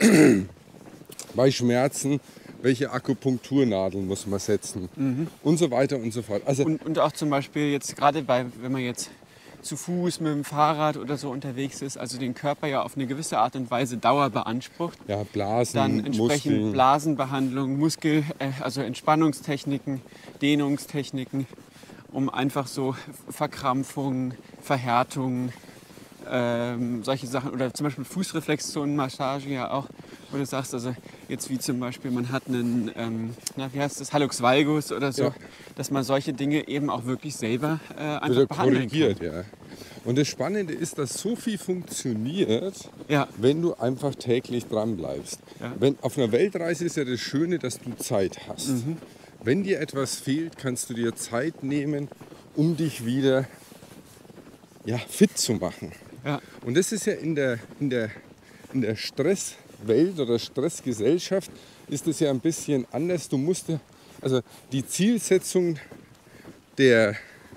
bei Schmerzen, welche Akupunkturnadeln muss man setzen mhm. und so weiter und so fort. Also und, und auch zum Beispiel jetzt gerade bei, wenn man jetzt zu Fuß mit dem Fahrrad oder so unterwegs ist, also den Körper ja auf eine gewisse Art und Weise Dauer beansprucht. Ja, Blasen, dann entsprechend Muskeln. Blasenbehandlung, Muskel, äh, also Entspannungstechniken, Dehnungstechniken, um einfach so Verkrampfungen, Verhärtungen, ähm, solche Sachen oder zum Beispiel Fußreflexzonenmassage ja auch, wo du sagst, also jetzt wie zum Beispiel man hat einen, ähm, na, wie heißt das, Hallux valgus oder so, ja. dass man solche Dinge eben auch wirklich selber äh, einfach Wieder behandeln korrigiert, kann. Ja. Und das Spannende ist, dass so viel funktioniert, ja. wenn du einfach täglich dran bleibst. Ja. Wenn, auf einer Weltreise ist ja das Schöne, dass du Zeit hast. Mhm. Wenn dir etwas fehlt, kannst du dir Zeit nehmen, um dich wieder ja, fit zu machen. Ja. Und das ist ja in der, in der, in der Stresswelt oder Stressgesellschaft ist das ja ein bisschen anders. Du musst, also die Zielsetzung der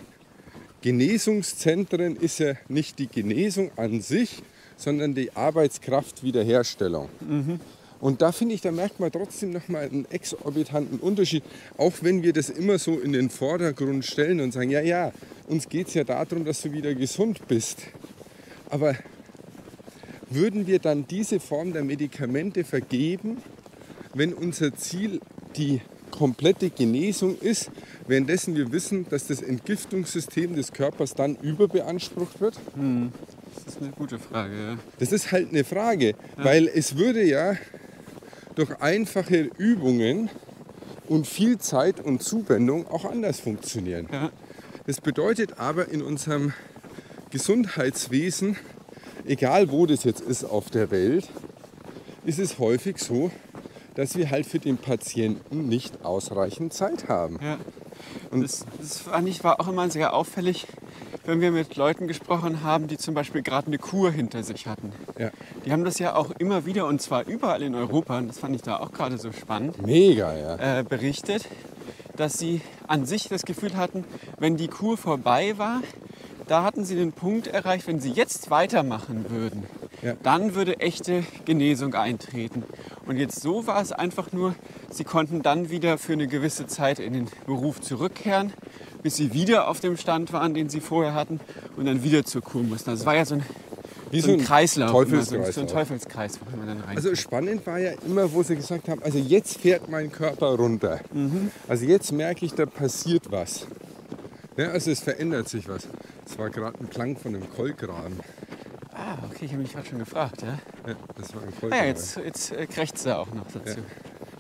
Genesungszentren ist ja nicht die Genesung an sich, sondern die Arbeitskraftwiederherstellung. Mhm. Und da finde ich, da merkt man trotzdem nochmal einen exorbitanten Unterschied, auch wenn wir das immer so in den Vordergrund stellen und sagen, ja, ja, uns geht es ja darum, dass du wieder gesund bist. Aber würden wir dann diese Form der Medikamente vergeben, wenn unser Ziel die komplette Genesung ist, währenddessen wir wissen, dass das Entgiftungssystem des Körpers dann überbeansprucht wird? Hm. Das ist eine gute Frage. Ja. Das ist halt eine Frage, ja. weil es würde ja durch einfache Übungen und viel Zeit und Zuwendung auch anders funktionieren. Ja. Das bedeutet aber in unserem Gesundheitswesen, egal wo das jetzt ist auf der Welt, ist es häufig so, dass wir halt für den Patienten nicht ausreichend Zeit haben. Ja. Und das, das fand ich, war auch immer sehr auffällig, wenn wir mit Leuten gesprochen haben, die zum Beispiel gerade eine Kur hinter sich hatten. Ja. Die haben das ja auch immer wieder, und zwar überall in Europa, und das fand ich da auch gerade so spannend, Mega, ja. äh, berichtet, dass sie an sich das Gefühl hatten, wenn die Kur vorbei war, da hatten sie den Punkt erreicht, wenn sie jetzt weitermachen würden, ja. dann würde echte Genesung eintreten. Und jetzt so war es einfach nur, sie konnten dann wieder für eine gewisse Zeit in den Beruf zurückkehren, bis sie wieder auf dem Stand waren, den sie vorher hatten, und dann wieder zur Kur mussten. Also es war ja so ein, Wie so ein Kreislauf, Teufelskreis, so ein Teufelskreis, wo man dann rein. Also spannend war ja immer, wo sie gesagt haben, also jetzt fährt mein Körper runter. Mhm. Also jetzt merke ich, da passiert was. Ja, also es verändert sich was. Es war gerade ein Klang von einem Kolkraben. Ah, okay, ich habe mich gerade schon gefragt, ja? Ja, das war ein Kolkraben. Ah, ja, jetzt, jetzt äh, krächzt er auch noch dazu. Ja.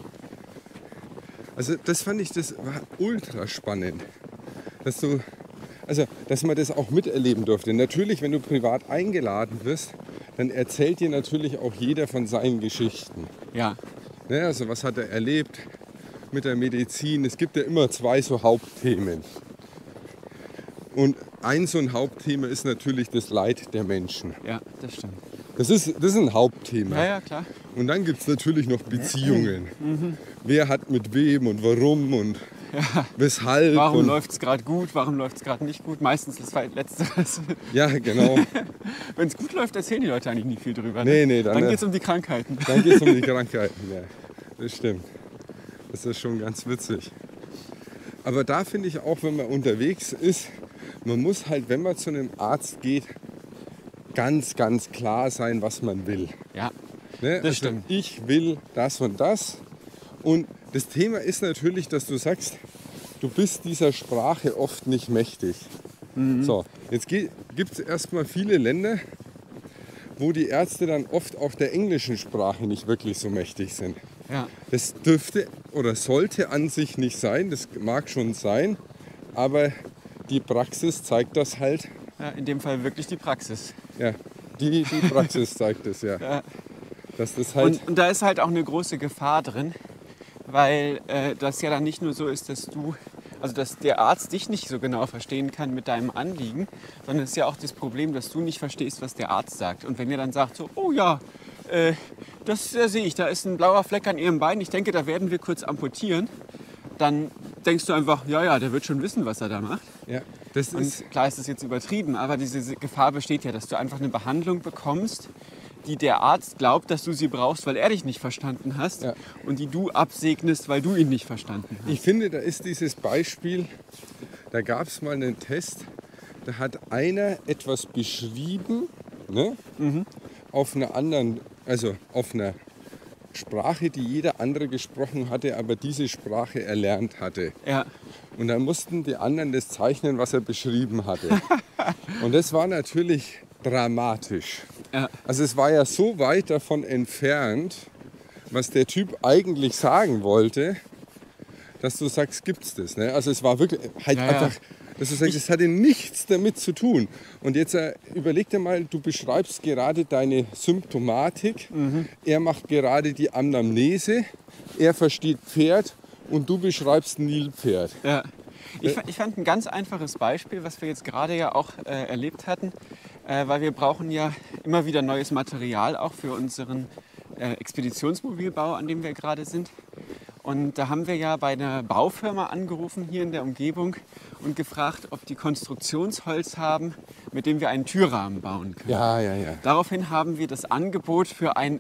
Also das fand ich, das war ultra spannend. Dass du, also, dass man das auch miterleben durfte. Natürlich, wenn du privat eingeladen wirst, dann erzählt dir natürlich auch jeder von seinen Geschichten. Ja. Ne, also was hat er erlebt mit der Medizin? Es gibt ja immer zwei so Hauptthemen. Und ein so ein Hauptthema ist natürlich das Leid der Menschen. Ja, das stimmt. Das ist, das ist ein Hauptthema. Ja, ja, klar. Und dann gibt es natürlich noch Beziehungen. Mhm. Wer hat mit wem und warum und ja. weshalb. Warum läuft es gerade gut, warum läuft es gerade nicht gut? Meistens das Letzteres. Ja, genau. Wenn es gut läuft, erzählen die Leute eigentlich nie viel drüber. Ne? Nee, nee, dann dann geht es um die Krankheiten. Dann geht es um die Krankheiten, ja. Das stimmt. Das ist schon ganz witzig. Aber da finde ich auch, wenn man unterwegs ist, man muss halt, wenn man zu einem Arzt geht, ganz, ganz klar sein, was man will. Ja, Ne? das Also stimmt. ich will das und das. Und das Thema ist natürlich, dass du sagst, du bist dieser Sprache oft nicht mächtig. Mhm. So, jetzt gibt es erstmal viele Länder, wo die Ärzte dann oft auch der englischen Sprache nicht wirklich so mächtig sind. Ja. Das dürfte oder sollte an sich nicht sein, das mag schon sein, aber die Praxis zeigt das halt. Ja, in dem Fall wirklich die Praxis. Ja, die, die Praxis zeigt es, ja. Ja. Dass das halt, Und, und da ist halt auch eine große Gefahr drin, weil äh, das ja dann nicht nur so ist, dass du, also dass der Arzt dich nicht so genau verstehen kann mit deinem Anliegen, sondern es ist ja auch das Problem, dass du nicht verstehst, was der Arzt sagt. Und wenn er dann sagt so, oh ja, äh, das äh, sehe ich, da ist ein blauer Fleck an Ihrem Bein, ich denke, da werden wir kurz amputieren, dann denkst du einfach, ja, ja, der wird schon wissen, was er da macht. ja, das ist, Und klar ist das jetzt übertrieben, aber diese Gefahr besteht ja, dass du einfach eine Behandlung bekommst, die der Arzt glaubt, dass du sie brauchst, weil er dich nicht verstanden hast, Ja. und die du absegnest, weil du ihn nicht verstanden hast. ich finde, da ist dieses Beispiel, da gab es mal einen Test, da hat einer etwas beschrieben, ne, Mhm. auf einer anderen, also auf einer Sprache, die jeder andere gesprochen hatte, aber diese Sprache erlernt hatte. Ja, Und dann mussten die anderen das zeichnen, was er beschrieben hatte. Und das war natürlich dramatisch. ja, Also es war ja so weit davon entfernt, was der Typ eigentlich sagen wollte, dass du sagst, gibt's das. Ne? Also es war wirklich halt Ja, ja. einfach, dass du sagst, es hatte nichts damit zu tun. Und jetzt äh, überleg dir mal, du beschreibst gerade deine Symptomatik, Mhm. er macht gerade die Anamnese, er versteht Pferd und du beschreibst ein Nilpferd. ja. Ich, fa- ich fand ein ganz einfaches Beispiel, was wir jetzt gerade ja auch äh, erlebt hatten, äh, weil wir brauchen ja immer wieder neues Material auch für unseren äh, Expeditionsmobilbau, an dem wir gerade sind. Und da haben wir ja bei einer Baufirma angerufen hier in der Umgebung und gefragt, ob die Konstruktionsholz haben, mit dem wir einen Türrahmen bauen können. Ja, ja, ja. Daraufhin haben wir das Angebot für ein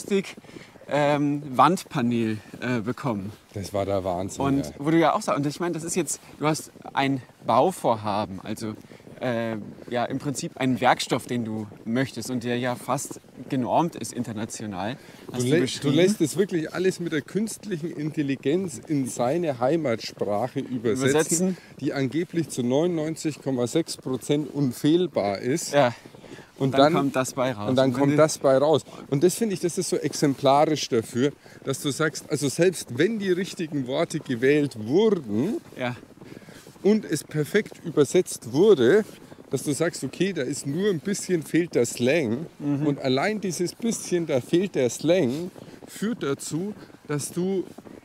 Akustik-Wandpanel äh, bekommen. Das war der Wahnsinn. Und ja. wo du ja auch sagst, und ich meine, das ist jetzt, du hast ein Bauvorhaben, also äh, ja im Prinzip einen Werkstoff, den du möchtest und der ja fast genormt ist international. Hast Du, du lä du beschrieben. lässt es wirklich alles mit der künstlichen Intelligenz in seine Heimatsprache übersetzen, Übersetzen. die angeblich zu neunundneunzig Komma sechs Prozent unfehlbar ist. Ja, und dann, dann, kommt das bei raus. und dann wenn kommt du- das bei raus. Und das finde ich, das ist so exemplarisch dafür, dass du sagst, also selbst wenn die richtigen Worte gewählt wurden Ja, und es perfekt übersetzt wurde, dass du sagst, okay, da ist nur ein bisschen fehlt der Slang Mhm. und allein dieses bisschen, da fehlt der Slang, führt dazu, dass du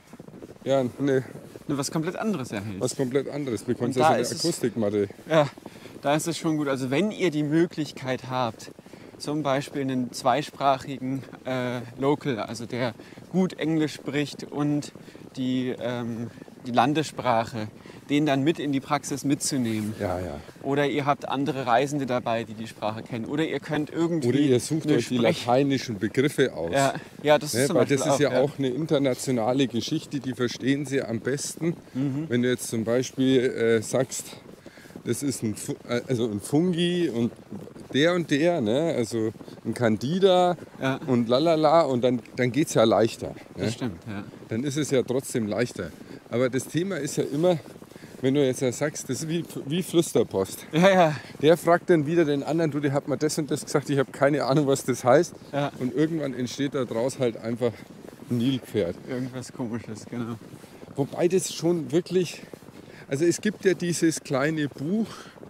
ja, ne, nur was komplett anderes erhältst. was komplett anderes bekommst Und da als ist eine es- Akustikmatte. Ja, da ist es schon gut. Also wenn ihr die Möglichkeit habt, zum Beispiel einen zweisprachigen äh, Local, also der gut Englisch spricht und die, ähm, die Landessprache, den dann mit in die Praxis mitzunehmen. Ja, ja. Oder ihr habt andere Reisende dabei, die die Sprache kennen. Oder ihr könnt irgendwie Oder ihr sucht eine euch die Sprech- lateinischen Begriffe aus. Ja, ja, das ist Ne, zum weil Beispiel das ist ja ja. auch eine internationale Geschichte, die verstehen sie am besten. Mhm. Wenn du jetzt zum Beispiel äh, sagst, das ist ein, Fu- äh, also ein Fungi und der und der, ne? Also ein Candida Ja. und lalala und dann, dann geht es ja leichter. Ne? Das stimmt, ja. Dann ist es ja trotzdem leichter. Aber das Thema ist ja immer, wenn du jetzt ja sagst, das ist wie, wie Flüsterpost. Ja, ja, Der fragt dann wieder den anderen, du, der hat mir das und das gesagt, ich habe keine Ahnung, was das heißt. Ja. Und irgendwann entsteht da draus halt einfach ein Nilpferd. irgendwas Komisches, genau. Wobei das schon wirklich, also es gibt ja dieses kleine Buch,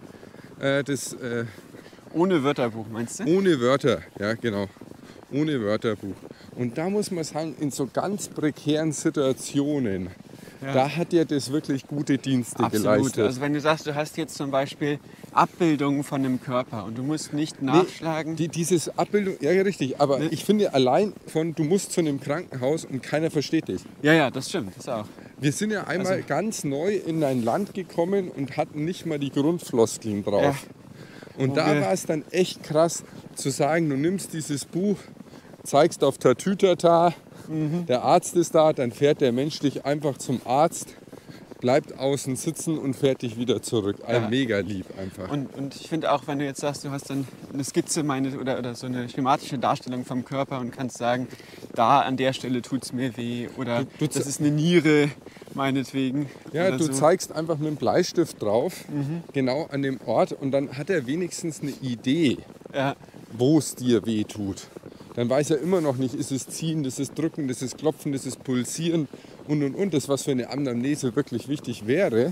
äh, das äh, Ohne Wörterbuch, meinst du? ohne Wörter, ja genau, ohne Wörterbuch. Und da muss man sagen, in so ganz prekären Situationen, Ja. da hat er das wirklich gute Dienste Absolut. geleistet. Also wenn du sagst, du hast jetzt zum Beispiel Abbildungen von einem Körper und du musst nicht nachschlagen. Nee, die, dieses Abbildung, ja, ja richtig, aber Nee. ich finde allein von, du musst zu einem Krankenhaus und keiner versteht dich. Ja, ja, das stimmt, das auch. Wir sind ja einmal Also- ganz neu in ein Land gekommen und hatten nicht mal die Grundfloskeln drauf. Ja. Und Wo da wir- war es dann echt krass zu sagen, du nimmst dieses Buch, zeigst auf Tatütata, Mhm. der Arzt ist da, dann fährt der Mensch dich einfach zum Arzt, bleibt außen sitzen und fährt dich wieder zurück. Ein Ja. mega lieb einfach. Und, und ich finde auch, wenn du jetzt sagst, du hast dann eine Skizze meine, oder, oder so eine schematische Darstellung vom Körper und kannst sagen, da an der Stelle tut es mir weh oder Du- du das ist eine Niere, meinetwegen. Ja, oder du so. zeigst einfach mit dem Bleistift drauf, genau an dem Ort, und dann hat er wenigstens eine Idee, Ja, wo es dir weh tut. Dann weiß er immer noch nicht, ist es ziehen, ist es drücken, ist es klopfen, ist es pulsieren und und und. Das, was für eine Anamnese wirklich wichtig wäre.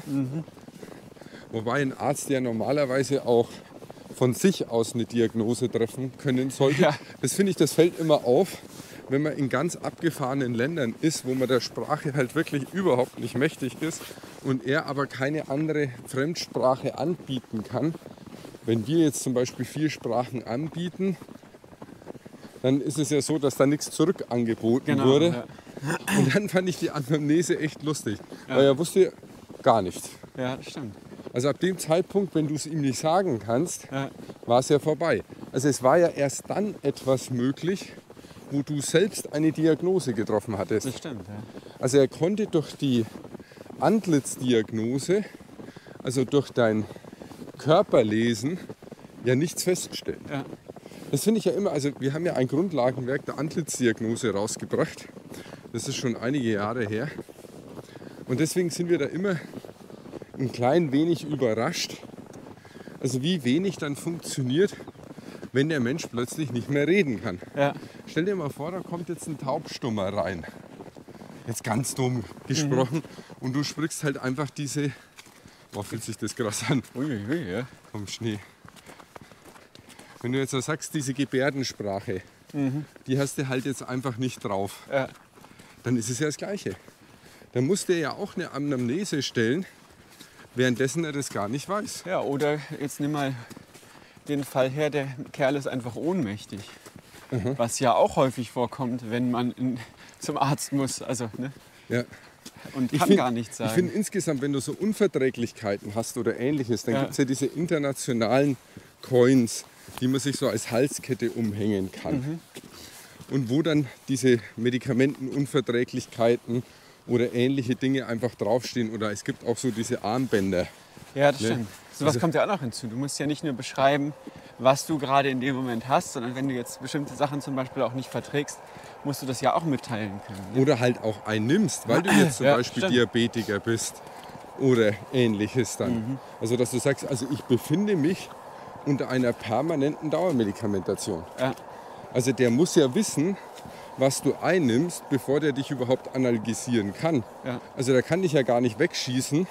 Wobei ein Arzt ja normalerweise auch von sich aus eine Diagnose treffen können sollte. Ja. Das finde ich, das fällt immer auf, wenn man in ganz abgefahrenen Ländern ist, wo man der Sprache halt wirklich überhaupt nicht mächtig ist und er aber keine andere Fremdsprache anbieten kann. Wenn wir jetzt zum Beispiel vier Sprachen anbieten, dann ist es ja so, dass da nichts zurück angeboten genau. wurde. Ja. Und dann fand ich die Anamnese echt lustig, weil er wusste gar nichts. ja, das stimmt. Also ab dem Zeitpunkt, wenn du es ihm nicht sagen kannst, Ja. war es ja vorbei. Also es war ja erst dann etwas möglich, wo du selbst eine Diagnose getroffen hattest. Das stimmt, ja. Also er konnte durch die Antlitzdiagnose, also durch dein Körperlesen, ja nichts feststellen. Ja. Das finde ich ja immer, also wir haben ja ein Grundlagenwerk der Antlitzdiagnose rausgebracht. Das ist schon einige Jahre her. Und deswegen sind wir da immer ein klein wenig überrascht, also wie wenig dann funktioniert, wenn der Mensch plötzlich nicht mehr reden kann. Ja. Stell dir mal vor, da kommt jetzt ein Taubstummer rein. Jetzt ganz dumm gesprochen. Und du sprichst halt einfach diese, oh, fühlt sich das krass an, Uiuiui, ja. vom Schnee. Wenn du jetzt so sagst, diese Gebärdensprache, die hast du halt jetzt einfach nicht drauf. Ja. Dann ist es ja das Gleiche. Dann muss der ja auch eine Anamnese stellen, währenddessen er das gar nicht weiß. Ja, oder jetzt nimm mal den Fall her, der Kerl ist einfach ohnmächtig. Was ja auch häufig vorkommt, wenn man in, zum Arzt muss. Also, ne? Ja. Und Ich kann find- gar nichts sagen. Ich finde insgesamt, wenn du so Unverträglichkeiten hast oder ähnliches, dann Ja. gibt es ja diese internationalen Coins, die man sich so als Halskette umhängen kann. Mhm. Und wo dann diese Medikamentenunverträglichkeiten oder ähnliche Dinge einfach draufstehen. Oder es gibt auch so diese Armbänder. Ja, das Ne? stimmt. So was Also- kommt ja auch noch hinzu. Du musst ja nicht nur beschreiben, was du gerade in dem Moment hast, sondern wenn du jetzt bestimmte Sachen zum Beispiel auch nicht verträgst, musst du das ja auch mitteilen können. Ne? Oder halt auch einnimmst, weil du jetzt zum Ja, Beispiel stimmt. Diabetiker bist oder ähnliches dann. Mhm. Also dass du sagst, also ich befinde mich unter einer permanenten Dauermedikamentation. Ja. Also der muss ja wissen, was du einnimmst, bevor der dich überhaupt analgesieren kann. Ja. Also der kann dich ja gar nicht wegschießen,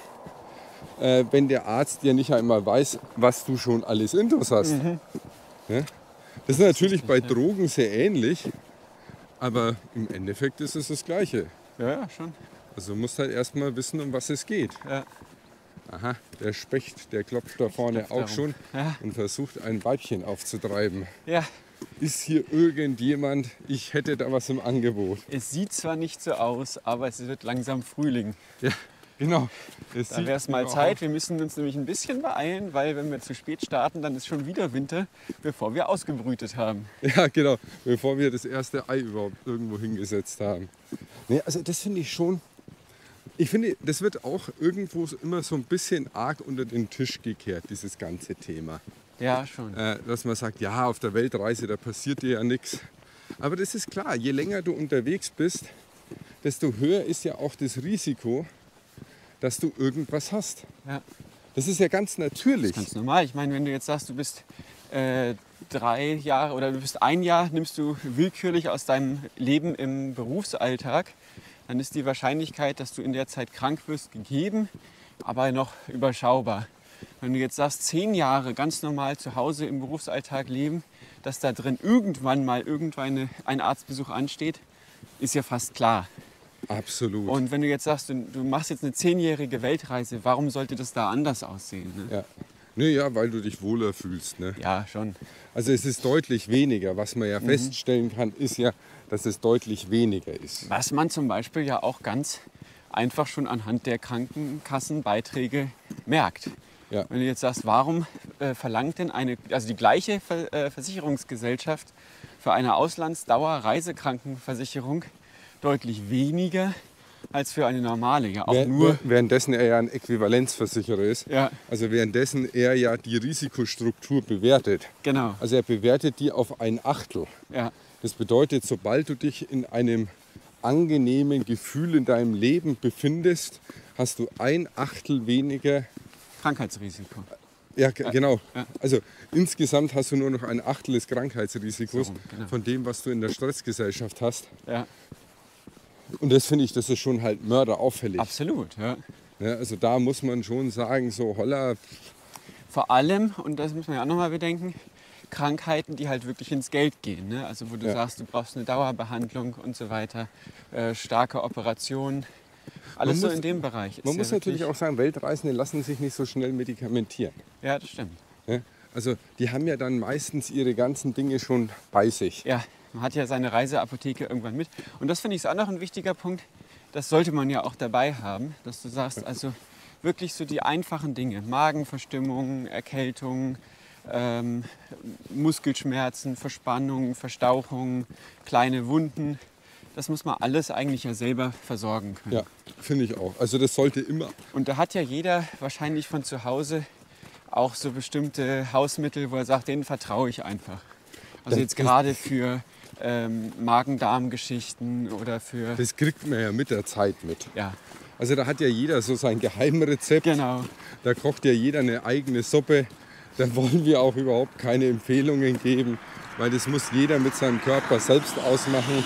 äh, wenn der Arzt ja nicht einmal weiß, was du schon alles intus hast. Mhm. Ja? Das ist natürlich bei Drogen sehr ähnlich, aber im Endeffekt ist es das Gleiche. Ja, ja, schon. Also du musst halt erstmal wissen, um was es geht. Ja. Aha, der Specht, der klopft da vorne klopft auch darum. schon Ja. und versucht ein Weibchen aufzutreiben. Ja, Ist hier irgendjemand? Ich hätte da was im Angebot. es sieht zwar nicht so aus, aber es wird langsam Frühling. Ja, genau. Es Da sieht wäre es mal überhaupt- Zeit. Wir müssen uns nämlich ein bisschen beeilen, weil wenn wir zu spät starten, dann ist schon wieder Winter, bevor wir ausgebrütet haben. Ja, genau. Bevor wir das erste Ei überhaupt irgendwo hingesetzt haben. Nee, also das finde ich schon. Ich finde, das wird auch irgendwo so immer so ein bisschen arg unter den Tisch gekehrt, dieses ganze Thema. Ja, schon. Äh, dass man sagt, ja, auf der Weltreise, da passiert dir ja nichts. Aber das ist klar, je länger du unterwegs bist, desto höher ist ja auch das Risiko, dass du irgendwas hast. Ja. Das ist ja ganz natürlich. Ganz normal. Ich meine, wenn du jetzt sagst, du bist äh, drei Jahre oder du bist ein Jahr, nimmst du willkürlich aus deinem Leben im Berufsalltag, dann ist die Wahrscheinlichkeit, dass du in der Zeit krank wirst, gegeben, aber noch überschaubar. Wenn du jetzt sagst, zehn Jahre ganz normal zu Hause im Berufsalltag leben, dass da drin irgendwann mal irgendwann eine, ein Arztbesuch ansteht, ist ja fast klar. Absolut. Und wenn du jetzt sagst, du, du machst jetzt eine zehnjährige Weltreise, warum sollte das da anders aussehen? Ne? ja. Nee, ja, weil du dich wohler fühlst. Ne? Ja, schon. Also es ist deutlich weniger. Was man ja Mhm. feststellen kann, ist ja, dass es deutlich weniger ist. Was man zum Beispiel ja auch ganz einfach schon anhand der Krankenkassenbeiträge merkt. Ja. Wenn du jetzt sagst, warum äh, verlangt denn eine, also die gleiche Ver, äh, Versicherungsgesellschaft für eine Auslandsdauer-Reisekrankenversicherung deutlich weniger als für eine normale. Ja, auch Während, nur, währenddessen er ja ein Äquivalenzversicherer ist. ja, Also währenddessen er ja die Risikostruktur bewertet. genau. Also er bewertet die auf ein Achtel. Ja, Das bedeutet, sobald du dich in einem angenehmen Gefühl in deinem Leben befindest, hast du ein Achtel weniger. Krankheitsrisiko. Ja, g- genau. ja. Also insgesamt hast du nur noch ein Achtel des Krankheitsrisikos So rum, genau. von dem, was du in der Stressgesellschaft hast. Ja, Und das finde ich, das ist schon halt mörderauffällig. absolut. Ja. Ja, also da muss man schon sagen, so holla, Vor allem, und das muss man ja auch nochmal bedenken, Krankheiten, die halt wirklich ins Geld gehen. Ne? Also wo du Ja. sagst, du brauchst eine Dauerbehandlung und so weiter, äh, starke Operationen. Alles Man so muss- in dem Bereich. Ist man ja muss natürlich wirklich- auch sagen, Weltreisende lassen sich nicht so schnell medikamentieren. Ja, das stimmt. Ja? Also die haben ja dann meistens ihre ganzen Dinge schon bei sich. Ja, man hat ja seine Reiseapotheke irgendwann mit. Und das finde ich ist auch noch ein wichtiger Punkt. Das sollte man ja auch dabei haben, dass du sagst, also wirklich so die einfachen Dinge, Magenverstimmung, Erkältung, ähm, Muskelschmerzen, Verspannungen, Verstauchungen, kleine Wunden. Das muss man alles eigentlich ja selber versorgen können. Ja, finde ich auch. Also das sollte immer. Und da hat ja jeder wahrscheinlich von zu Hause auch so bestimmte Hausmittel, wo er sagt, denen vertraue ich einfach. Also Das- jetzt gerade für ähm, Magen-Darm-Geschichten oder für... Das kriegt man ja mit der Zeit mit. Ja, Also da hat ja jeder so sein Geheimrezept. genau. Da kocht ja jeder eine eigene Suppe. Da wollen wir auch überhaupt keine Empfehlungen geben, weil das muss jeder mit seinem Körper selbst ausmachen.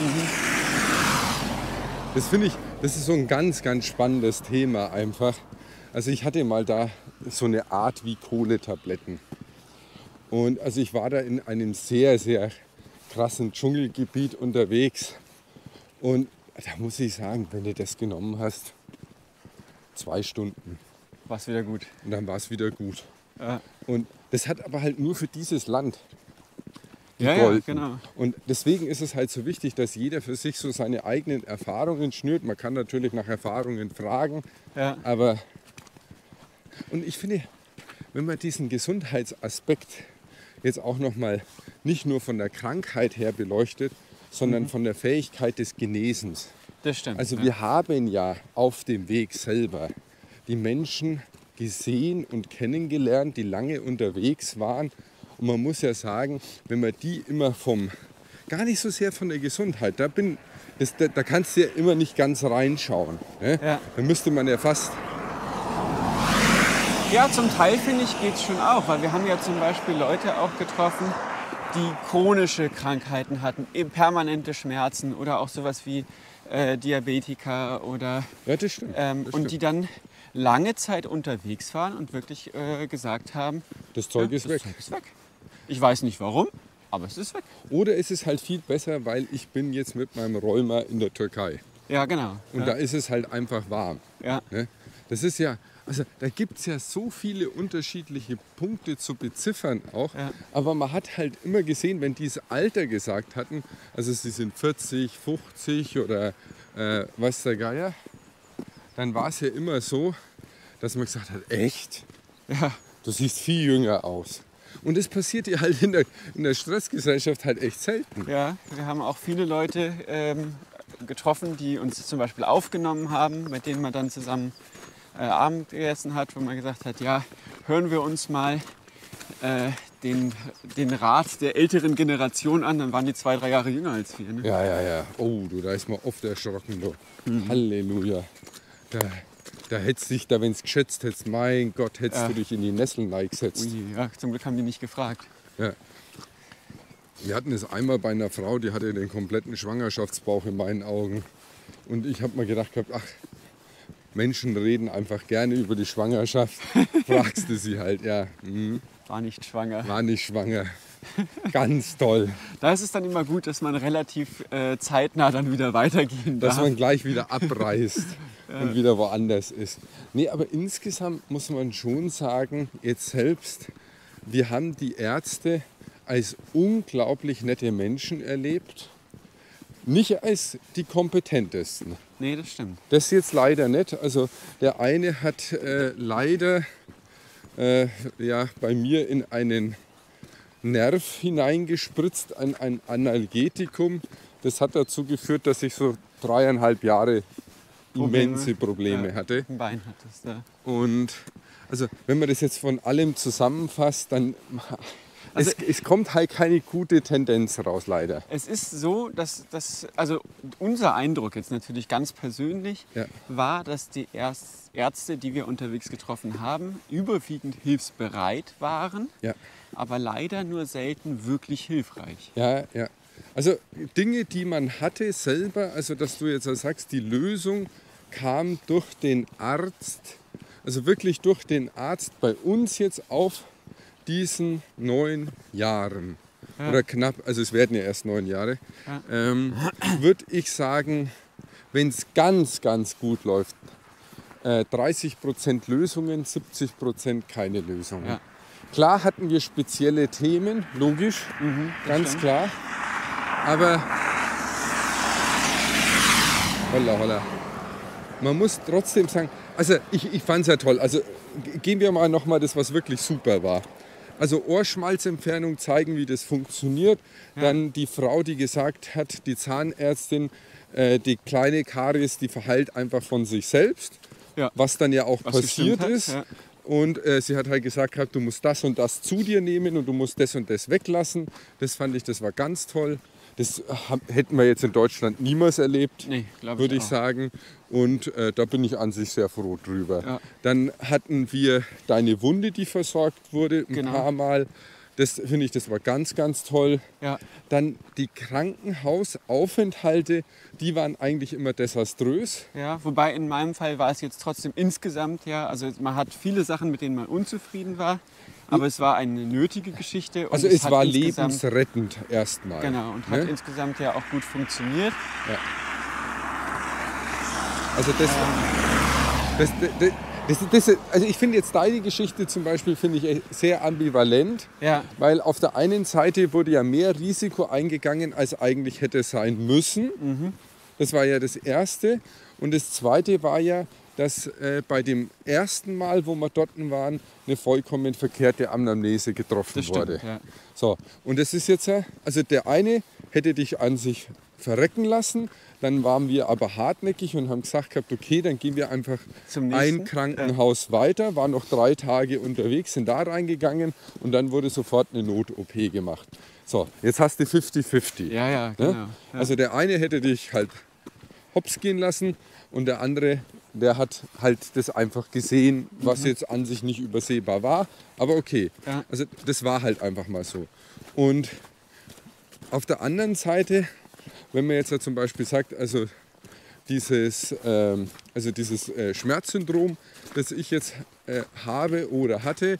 Das finde ich, das ist so ein ganz, ganz spannendes Thema einfach. Also ich hatte mal da so eine Art wie Kohletabletten. Und also ich war da in einem sehr, sehr krassen Dschungelgebiet unterwegs. Und da muss ich sagen, wenn du das genommen hast, zwei Stunden. War's wieder gut. Und dann war es wieder gut. Ja, Und das hat aber halt nur für dieses Land ja, ja gegolten. genau. Und deswegen ist es halt so wichtig, dass jeder für sich so seine eigenen Erfahrungen schnürt. Man kann natürlich nach Erfahrungen fragen, Ja, aber und ich finde, wenn man diesen Gesundheitsaspekt jetzt auch noch mal nicht nur von der Krankheit her beleuchtet, sondern von der Fähigkeit des Genesens. das stimmt. Also ja. wir haben ja auf dem Weg selber die Menschen gesehen und kennengelernt, die lange unterwegs waren. Und man muss ja sagen, wenn man die immer vom, gar nicht so sehr von der Gesundheit, da, bin, das, da, da kannst du ja immer nicht ganz reinschauen. Ne? Ja. Da müsste man ja fast, Ja, zum Teil finde ich geht es schon auch, weil wir haben ja zum Beispiel Leute auch getroffen, die chronische Krankheiten hatten, eben permanente Schmerzen oder auch sowas wie äh, Diabetiker oder ja das stimmt. ähm, das, und stimmt. die dann lange Zeit unterwegs waren und wirklich äh, gesagt haben, das Zeug ja, ist das weg. Zeug ist weg. Ich weiß nicht warum, aber es ist weg. Oder es ist halt viel besser, weil ich bin jetzt mit meinem Rheuma in der Türkei. Ja, genau. Und ja. da ist es halt einfach warm. ja. Ne? Das ist ja, also da gibt es ja so viele unterschiedliche Punkte zu beziffern auch. Ja. Aber man hat halt immer gesehen, wenn die das Alter gesagt hatten, also sie sind vierzig, fünfzig oder äh, was der Geier, dann war es ja immer so, dass man gesagt hat, echt? Ja. Du siehst viel jünger aus. Und das passiert ja halt in der, in der Stressgesellschaft halt echt selten. Ja, wir haben auch viele Leute ähm, getroffen, die uns zum Beispiel aufgenommen haben, mit denen man dann zusammen äh, Abend gegessen hat, wo man gesagt hat, ja, hören wir uns mal äh, den, den Rat der älteren Generation an. Dann waren die zwei, drei Jahre jünger als wir. Ne? Ja, ja, ja. Oh, du, da ist man oft erschrocken. Du. Halleluja. Da, da hättest dich, da wenn es geschätzt hättest, mein Gott, hättest Ja. du dich in die Nesseln gesetzt. Ui, ja, zum Glück haben die nicht gefragt. Ja. Wir hatten es einmal bei einer Frau, die hatte den kompletten Schwangerschaftsbauch in meinen Augen. Und ich habe mir gedacht gehabt, ach, Menschen reden einfach gerne über die Schwangerschaft. Fragst du sie halt, ja, mhm, War nicht schwanger. war nicht schwanger. Ganz toll, Da ist es dann immer gut, dass man relativ äh, zeitnah dann wieder weitergehen dass darf. man gleich wieder abreißt und wieder woanders ist. Nee, aber insgesamt muss man schon sagen, jetzt selbst, wir haben die Ärzte als unglaublich nette Menschen erlebt, nicht als die kompetentesten. Nee, das stimmt. Das jetzt leider nicht. Also der eine hat äh, leider äh, ja, bei mir in einen Nerv hineingespritzt, ein, ein Analgetikum. Das hat dazu geführt, dass ich so dreieinhalb Jahre immense Probleme ja, hatte. Ein Bein hattest, ja. Und also wenn man das jetzt von allem zusammenfasst, dann Also, es, es kommt halt keine gute Tendenz raus, leider. Es ist so, dass, dass also unser Eindruck jetzt natürlich ganz persönlich Ja. war, dass die Erst- Ärzte, die wir unterwegs getroffen haben, überwiegend hilfsbereit waren, Ja. aber leider nur selten wirklich hilfreich. Ja, ja. Also Dinge, die man hatte selber, also dass du jetzt sagst, die Lösung kam durch den Arzt, also wirklich durch den Arzt bei uns jetzt auf diesen neun Jahren Ja. oder knapp, also es werden ja erst neun Jahre, Ja. ähm, würde ich sagen, wenn es ganz, ganz gut läuft, äh, dreißig Prozent Lösungen, siebzig Prozent keine Lösungen. Ja. Klar hatten wir spezielle Themen, logisch, ganz stimmt. klar, aber holla, holla. Man muss trotzdem sagen, also ich, ich fand es ja toll, also g- gehen wir mal nochmal das, was wirklich super war. Also Ohrschmalzentfernung zeigen, wie das funktioniert. Dann die Frau, die gesagt hat, die Zahnärztin, äh, die kleine Karies, die verheilt einfach von sich selbst. Ja. Was dann ja auch Was passiert gestimmt hat, ist. ja. Und äh, sie hat halt gesagt, gehabt, du musst das und das zu dir nehmen und du musst das und das weglassen. Das fand ich, das war ganz toll. Das haben, hätten wir jetzt in Deutschland niemals erlebt, Nee, glaube ich würde ich auch. sagen. Und äh, da bin ich an sich sehr froh drüber. Ja. Dann hatten wir deine Wunde, die versorgt wurde, ein Genau. paar Mal. Das finde ich, das war ganz, ganz toll. Ja. Dann die Krankenhausaufenthalte, die waren eigentlich immer desaströs. Ja, wobei in meinem Fall war es jetzt trotzdem insgesamt, ja, also man hat viele Sachen, mit denen man unzufrieden war, aber es war eine nötige Geschichte. Und Also es hat war insgesamt- lebensrettend erstmal. Genau, und hat Ne? insgesamt ja auch gut funktioniert. Also das, das, das, das, das, also ich finde jetzt deine Geschichte zum Beispiel finde ich sehr ambivalent, Ja, weil auf der einen Seite wurde ja mehr Risiko eingegangen, als eigentlich hätte sein müssen. Das war ja das Erste. Und das Zweite war ja, dass äh, bei dem ersten Mal, wo wir dort waren, eine vollkommen verkehrte Anamnese getroffen das stimmt. wurde. Ja. So, und das ist jetzt, ja- also der eine hätte dich an sich verrecken lassen, dann waren wir aber hartnäckig und haben gesagt gehabt, okay, dann gehen wir einfach Zum nächsten. ein Krankenhaus weiter, waren noch drei Tage unterwegs, sind da reingegangen und dann wurde sofort eine Not-O P gemacht. So, jetzt hast du fünfzig fünfzig. Ja, ja, Ne? genau. Ja. Also der eine hätte dich halt hops gehen lassen und der andere, der hat halt das einfach gesehen, was jetzt an sich nicht übersehbar war. Aber okay, Ja. also das war halt einfach mal so. Und auf der anderen Seite, wenn man jetzt ja zum Beispiel sagt, also dieses, ähm, also dieses äh, Schmerzsyndrom, das ich jetzt äh, habe oder hatte,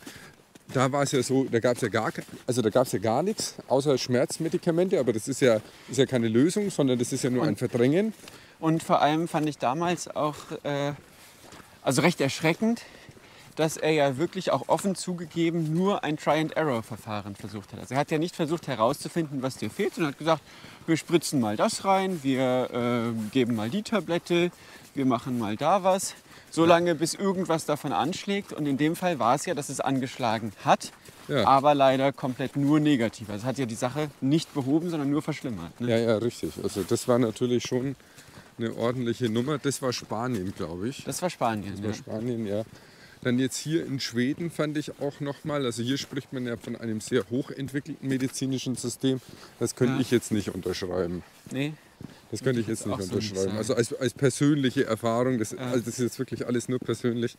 da war es ja so, da gab es ja gar, also da gab's ja gar nichts außer Schmerzmedikamente, aber das ist ja, ist ja keine Lösung, sondern das ist ja nur ein Verdrängen. Und vor allem fand ich damals auch äh, also recht erschreckend, dass er ja wirklich auch offen zugegeben nur ein Try-and-Error-Verfahren versucht hat. Also er hat ja nicht versucht herauszufinden, was dir fehlt, sondern hat gesagt, wir spritzen mal das rein, wir äh, geben mal die Tablette, wir machen mal da was, solange bis irgendwas davon anschlägt. Und in dem Fall war es ja, dass es angeschlagen hat, Ja. aber leider komplett nur negativ. Also es hat ja die Sache nicht behoben, sondern nur verschlimmert. Ne? Ja, ja, richtig. Also das war natürlich schon eine ordentliche Nummer. Das war Spanien, glaube ich. Das war Spanien. Das war Ja. Spanien, ja. Dann jetzt hier in Schweden fand ich auch nochmal, also hier spricht man ja von einem sehr hochentwickelten medizinischen System. Das könnte Ja. ich jetzt nicht unterschreiben. Nee? Das könnte ich jetzt nicht auch so nicht unterschreiben. sagen. Also als, als persönliche Erfahrung, das, also das ist jetzt wirklich alles nur persönlich.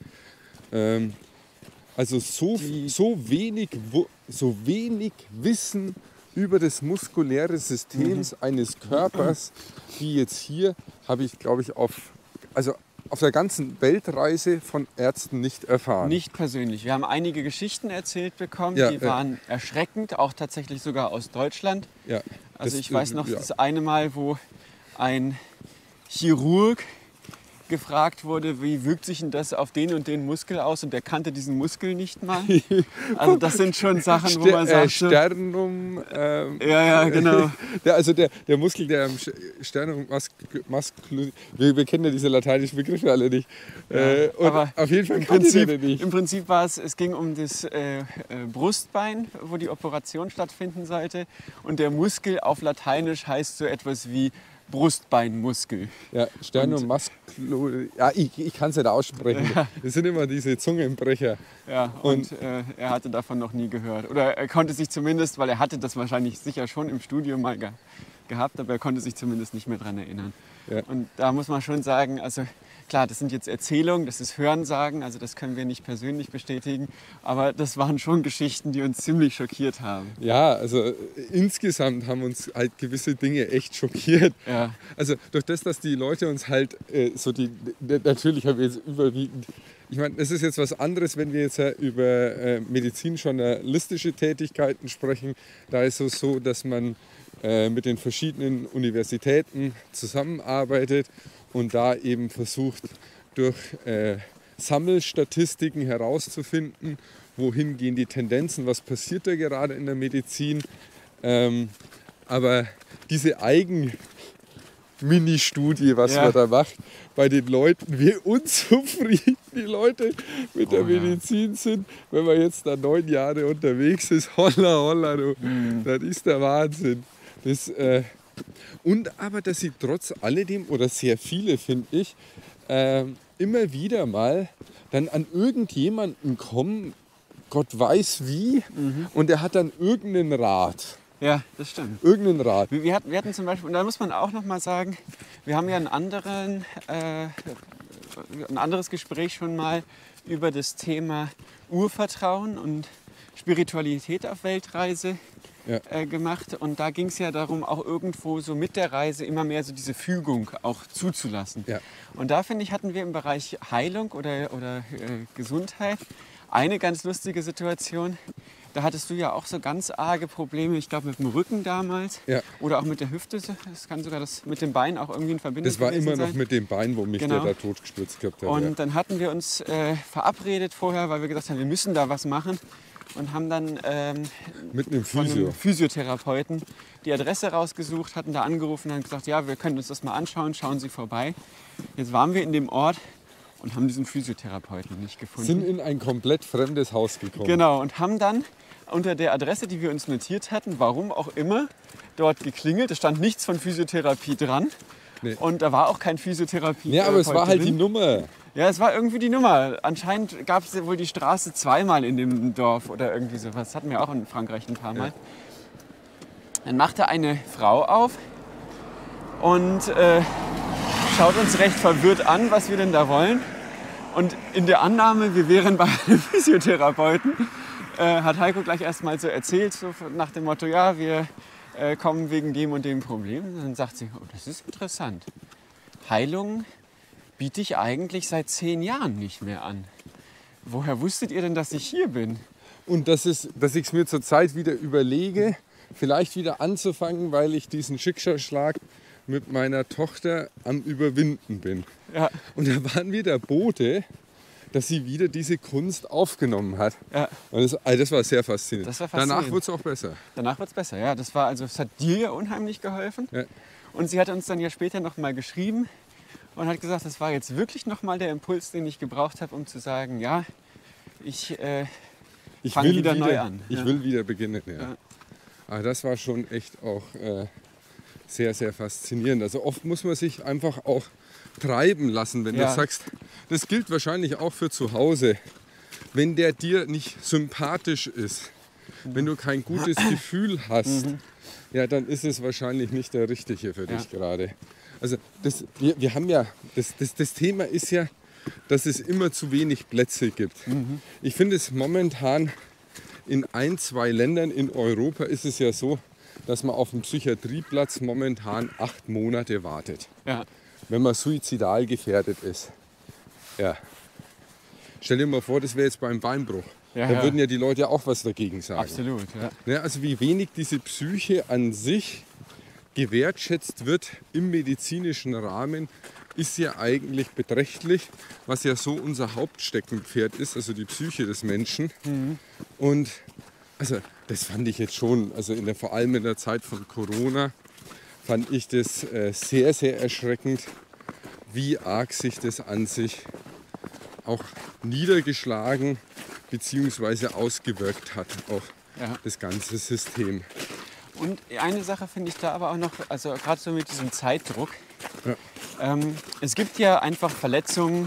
Ähm, also so, Die- so, wenig, Wu- so wenig Wissen über das muskuläre System eines Körpers, wie jetzt hier, habe ich, glaube ich, auf, also auf der ganzen Weltreise von Ärzten nicht erfahren. Nicht persönlich. Wir haben einige Geschichten erzählt bekommen, Ja, die ja. waren erschreckend, auch tatsächlich sogar aus Deutschland. Ja, Also das- ich weiß noch ja. das eine Mal, wo ein Chirurg gefragt wurde, wie wirkt sich denn das auf den und den Muskel aus, und der kannte diesen Muskel nicht mal. Also das sind schon Sachen, wo man Ster äh, sagt, so, Sternum. Ähm, ja, ja, genau. Der, also der, der Muskel, der am Sch- Sternum masculin, wir, wir kennen ja diese lateinischen Begriffe alle nicht. äh, und aber auf jeden Fall Im kannte der Prinzip, den nicht. Im Prinzip war es, es ging um das äh, äh, Brustbein, wo die Operation stattfinden sollte. Und der Muskel auf Lateinisch heißt so etwas wie Brustbeinmuskel. Ja, Sternomusculo. Ja, ich, ich kann es nicht aussprechen. Ja. Das sind immer diese Zungenbrecher. Ja, und, und äh, er hatte davon noch nie gehört. Oder er konnte sich zumindest, weil er hatte das wahrscheinlich sicher schon im Studium mal ge gehabt, aber er konnte sich zumindest nicht mehr daran erinnern. Ja. Und da muss man schon sagen, also klar, das sind jetzt Erzählungen, das ist Hörensagen, also das können wir nicht persönlich bestätigen, aber das waren schon Geschichten, die uns ziemlich schockiert haben. Ja, also äh, insgesamt haben uns halt gewisse Dinge echt schockiert. Ja. Also durch das, dass die Leute uns halt äh, so die, natürlich haben wir jetzt überwiegend, ich meine, es ist jetzt was anderes, wenn wir jetzt ja über äh, medizinjournalistische Tätigkeiten sprechen. Da ist es so, dass man äh, mit den verschiedenen Universitäten zusammenarbeitet und da eben versucht, durch äh, Sammelstatistiken herauszufinden, wohin gehen die Tendenzen, was passiert da gerade in der Medizin. Ähm, aber diese Eigen-Mini-Studie, was Ja. man da macht, bei den Leuten, wie unzufrieden die Leute mit Oh, der ja. Medizin sind, wenn man jetzt da neun Jahre unterwegs ist, holla, holla, du, Mhm. das ist der Wahnsinn. Das, äh, und aber, dass sie trotz alledem, oder sehr viele, finde ich, äh, immer wieder mal dann an irgendjemanden kommen, Gott weiß wie, Mhm. und der hat dann irgendeinen Rat. Ja, das stimmt. Irgendeinen Rat. Wir, wir, hatten, wir hatten zum Beispiel, und da muss man auch noch mal sagen, wir haben ja einen anderen, äh, ein anderes Gespräch schon mal über das Thema Urvertrauen und Spiritualität auf Weltreise Ja. äh, gemacht. Und da ging es ja darum, auch irgendwo so mit der Reise immer mehr so diese Fügung auch zuzulassen. Ja. Und da, finde ich, hatten wir im Bereich Heilung oder, oder äh, Gesundheit eine ganz lustige Situation. Da hattest du ja auch so ganz arge Probleme, ich glaube mit dem Rücken damals Ja. oder auch mit der Hüfte. Es kann sogar das mit dem Bein auch irgendwie in Verbindung Das war gewesen immer noch sein. mit dem Bein, wo mich Genau. der da totgestürzt gehabt hat. Und Ja. dann hatten wir uns äh, verabredet vorher, weil wir gesagt haben, wir müssen da was machen. Und haben dann ähm, Mit einem von Physio. einem Physiotherapeuten die Adresse rausgesucht, hatten da angerufen und haben gesagt, ja, wir können uns das mal anschauen, schauen Sie vorbei. Jetzt waren wir in dem Ort und haben diesen Physiotherapeuten nicht gefunden. Sind in ein komplett fremdes Haus gekommen. Genau, und haben dann unter der Adresse, die wir uns notiert hatten, warum auch immer, dort geklingelt. Es stand nichts von Physiotherapie dran. Nee. Und da war auch kein Physiotherapie. Ja, aber es war halt die drin. Nummer. Ja, es war irgendwie die Nummer. Anscheinend gab es wohl die Straße zweimal in dem Dorf oder irgendwie sowas. Das hatten wir auch in Frankreich ein paar Mal. Ja. Dann machte eine Frau auf und äh, schaut uns recht verwirrt an, was wir denn da wollen. Und in der Annahme, wir wären bei einem Physiotherapeuten, äh, hat Heiko gleich erst mal so erzählt, so nach dem Motto, ja, wir äh, kommen wegen dem und dem Problem. Und dann sagt sie, oh, das ist interessant. Heilung biete ich eigentlich seit zehn Jahren nicht mehr an. Woher wusstet ihr denn, dass ich hier bin? Und das ist, dass ich es mir zurzeit wieder überlege, vielleicht wieder anzufangen, weil ich diesen Schicksalsschlag mit meiner Tochter am Überwinden bin. Ja, Und da waren wieder Bote, dass sie wieder diese Kunst aufgenommen hat. ja. Und das, also das war sehr faszinierend. Das war Danach faszinierend. wurde es auch besser. Danach wird es besser. Ja, das war also, es hat dir ja unheimlich geholfen. Ja. Und sie hat uns dann ja später noch mal geschrieben und hat gesagt, das war jetzt wirklich noch mal der Impuls, den ich gebraucht habe, um zu sagen, ja, ich äh, Ich Fang will wieder neu an. Ich Ja. will wieder beginnen. Ja. Ja. Aber das war schon echt auch äh, sehr, sehr faszinierend. Also oft muss man sich einfach auch treiben lassen, wenn Ja. du sagst, das gilt wahrscheinlich auch für zu Hause. Wenn der dir nicht sympathisch ist, wenn du kein gutes Gefühl hast, ja, dann ist es wahrscheinlich nicht der Richtige für dich Ja. gerade. Also das, wir, wir haben ja, das, das, das Thema ist ja, dass es immer zu wenig Plätze gibt. Ich finde es momentan in ein, zwei Ländern in Europa ist es ja so, dass man auf dem Psychiatrieplatz momentan acht Monate wartet, ja, wenn man suizidal gefährdet ist. Ja. Stell dir mal vor, das wäre jetzt beim Beinbruch. Ja, da ja. würden ja die Leute auch was dagegen sagen. absolut. Ja. Ja, also wie wenig diese Psyche an sich gewertschätzt wird im medizinischen Rahmen, ist ja eigentlich beträchtlich, was ja so unser Hauptsteckenpferd ist, also die Psyche des Menschen. Und also das fand ich jetzt schon, also in der, vor allem in der Zeit von Corona, fand ich das äh, sehr, sehr erschreckend, wie arg sich das an sich auch niedergeschlagen bzw. ausgewirkt hat auf Ja. das ganze System. Und eine Sache finde ich da aber auch noch, also gerade so mit diesem Zeitdruck. Ja. Ähm, es gibt ja einfach Verletzungen,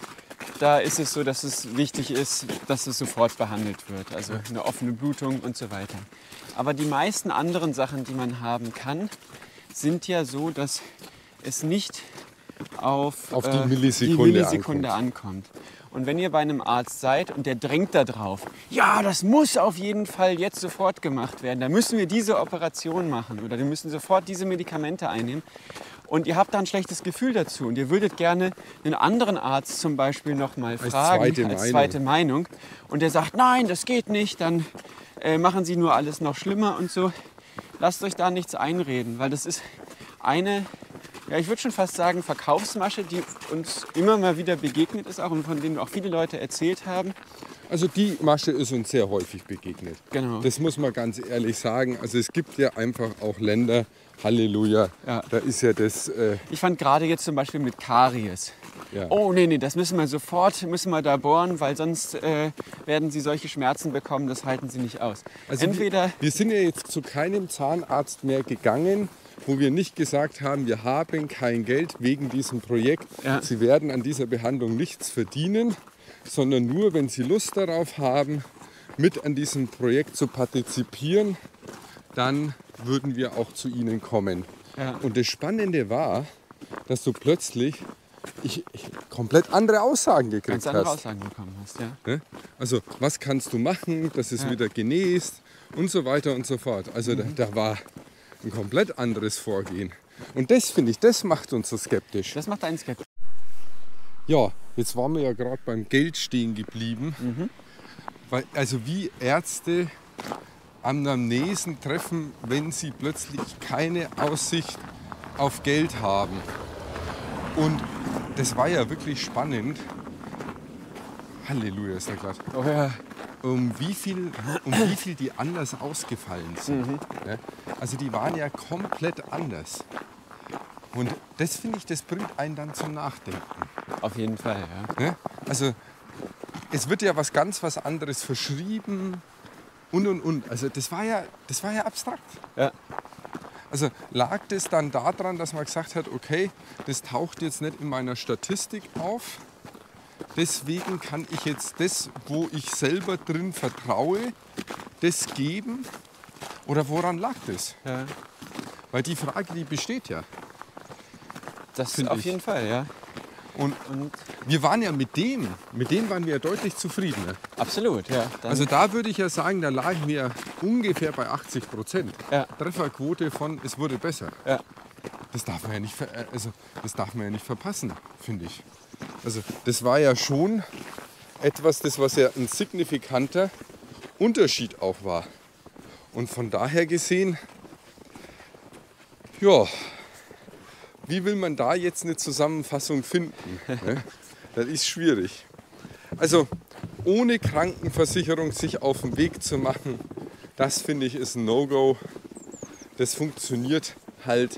da ist es so, dass es wichtig ist, dass es sofort behandelt wird. Also eine offene Blutung und so weiter. Aber die meisten anderen Sachen, die man haben kann, sind ja so, dass es nicht auf, Auf die äh, Millisekunde die Millisekunde ankommt. Und wenn ihr bei einem Arzt seid und der drängt da drauf, ja, das muss auf jeden Fall jetzt sofort gemacht werden, da müssen wir diese Operation machen oder wir müssen sofort diese Medikamente einnehmen. Und ihr habt da ein schlechtes Gefühl dazu und ihr würdet gerne einen anderen Arzt zum Beispiel noch mal fragen, zweite als Meinung. zweite Meinung. Und der sagt, nein, das geht nicht, dann äh, machen Sie nur alles noch schlimmer und so. Lasst euch da nichts einreden, weil das ist eine, ja, ich würde schon fast sagen, Verkaufsmasche, die uns immer mal wieder begegnet ist auch und von denen auch viele Leute erzählt haben. Also die Masche ist uns sehr häufig begegnet. Genau. Das muss man ganz ehrlich sagen. Also es gibt ja einfach auch Länder, Halleluja, Ja. da ist ja das... Äh, Ich fand gerade jetzt zum Beispiel mit Karies. ja. Oh nee, nee, das müssen wir sofort, müssen wir da bohren, weil sonst äh, werden Sie solche Schmerzen bekommen, das halten Sie nicht aus. Also Entweder, wir, wir sind ja jetzt zu keinem Zahnarzt mehr gegangen, wo wir nicht gesagt haben, wir haben kein Geld wegen diesem Projekt. Ja. Sie werden an dieser Behandlung nichts verdienen, sondern nur, wenn Sie Lust darauf haben, mit an diesem Projekt zu partizipieren, dann würden wir auch zu Ihnen kommen. Ja. Und das Spannende war, dass du plötzlich ich, ich komplett andere Aussagen gekriegt ganz andere hast. Aussagen bekommen hast. Ja. Ne? Also was kannst du machen, dass es Ja. wieder genäst und so weiter und so fort. Also Mhm. da, da war ein komplett anderes Vorgehen. Und das finde ich, das macht uns so skeptisch. Das macht einen skeptisch. Ja, jetzt waren wir ja gerade beim Geld stehen geblieben. Mhm. Weil, also wie Ärzte Anamnesen treffen, wenn sie plötzlich keine Aussicht auf Geld haben. Und das war ja wirklich spannend. Halleluja, ist da glatt. Oh ja. Um wie viel, um wie viel die anders ausgefallen sind. Mhm. Ne? Also die waren ja komplett anders. Und das finde ich, das bringt einen dann zum Nachdenken. Auf jeden Fall, ja. Ne? Also es wird ja was ganz was anderes verschrieben und und und. Also das war ja, das war ja abstrakt. Ja. Also lag das dann daran, dass man gesagt hat, okay, das taucht jetzt nicht in meiner Statistik auf. Deswegen kann ich jetzt das, wo ich selber drin vertraue, das geben? Oder woran lag das? Ja. Weil die Frage, die besteht ja. Das Find auf ich. jeden Fall, ja. Und Und wir waren ja mit dem, mit dem waren wir ja deutlich zufriedener. absolut, ja. Dann, Also da würde ich ja sagen, da lagen wir ungefähr bei achtzig Prozent. Ja. Trefferquote von, es wurde besser. ja. Das darf man ja nicht, ver- äh, also, das darf man ja nicht verpassen, finde ich. Also das war ja schon etwas, das was ja ein signifikanter Unterschied auch war. Und von daher gesehen, ja, wie will man da jetzt eine Zusammenfassung finden? Ne? Das ist schwierig. Also ohne Krankenversicherung sich auf den Weg zu machen, das finde ich ist ein No-Go. Das funktioniert halt,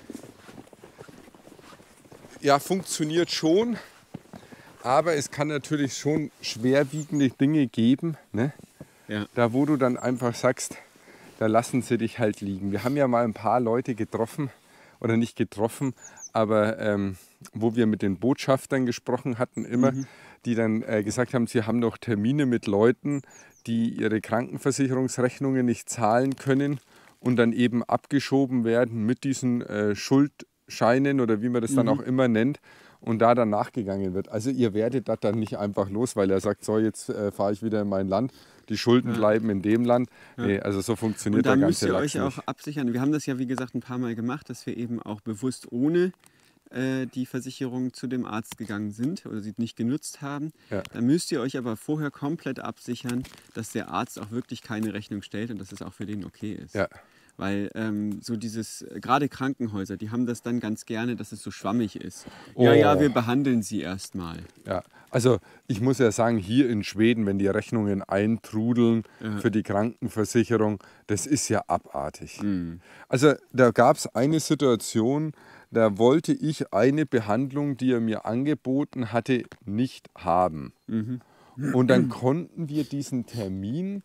ja, funktioniert schon, aber es kann natürlich schon schwerwiegende Dinge geben, ne? Ja. Da wo du dann einfach sagst, da lassen sie dich halt liegen. Wir haben ja mal ein paar Leute getroffen, oder nicht getroffen, aber ähm, wo wir mit den Botschaftern gesprochen hatten immer, Mhm. die dann äh, gesagt haben, sie haben noch Termine mit Leuten, die ihre Krankenversicherungsrechnungen nicht zahlen können und dann eben abgeschoben werden mit diesen äh, Schuldscheinen oder wie man das dann Mhm. auch immer nennt und da dann nachgegangen wird. Also ihr werdet das dann nicht einfach los, weil er sagt, so jetzt äh, fahre ich wieder in mein Land, die Schulden Ja. bleiben in dem Land. Nee, also so funktioniert Und da der müsst ganze ihr Lachs euch auch nicht. absichern. Wir haben das ja, wie gesagt, ein paar Mal gemacht, dass wir eben auch bewusst ohne äh, die Versicherung zu dem Arzt gegangen sind oder sie nicht genutzt haben. Ja. Da müsst ihr euch aber vorher komplett absichern, dass der Arzt auch wirklich keine Rechnung stellt und dass es auch für den okay ist. Ja. Weil ähm, so dieses, gerade Krankenhäuser, die haben das dann ganz gerne, dass es so schwammig ist. Oh. Ja, ja, wir behandeln sie erstmal. Ja, also ich muss ja sagen, hier in Schweden, wenn die Rechnungen eintrudeln Ja. für die Krankenversicherung, das ist ja abartig. Mhm. Also da gab es eine Situation, da wollte ich eine Behandlung, die er mir angeboten hatte, nicht haben. Mhm. Und dann konnten wir diesen Termin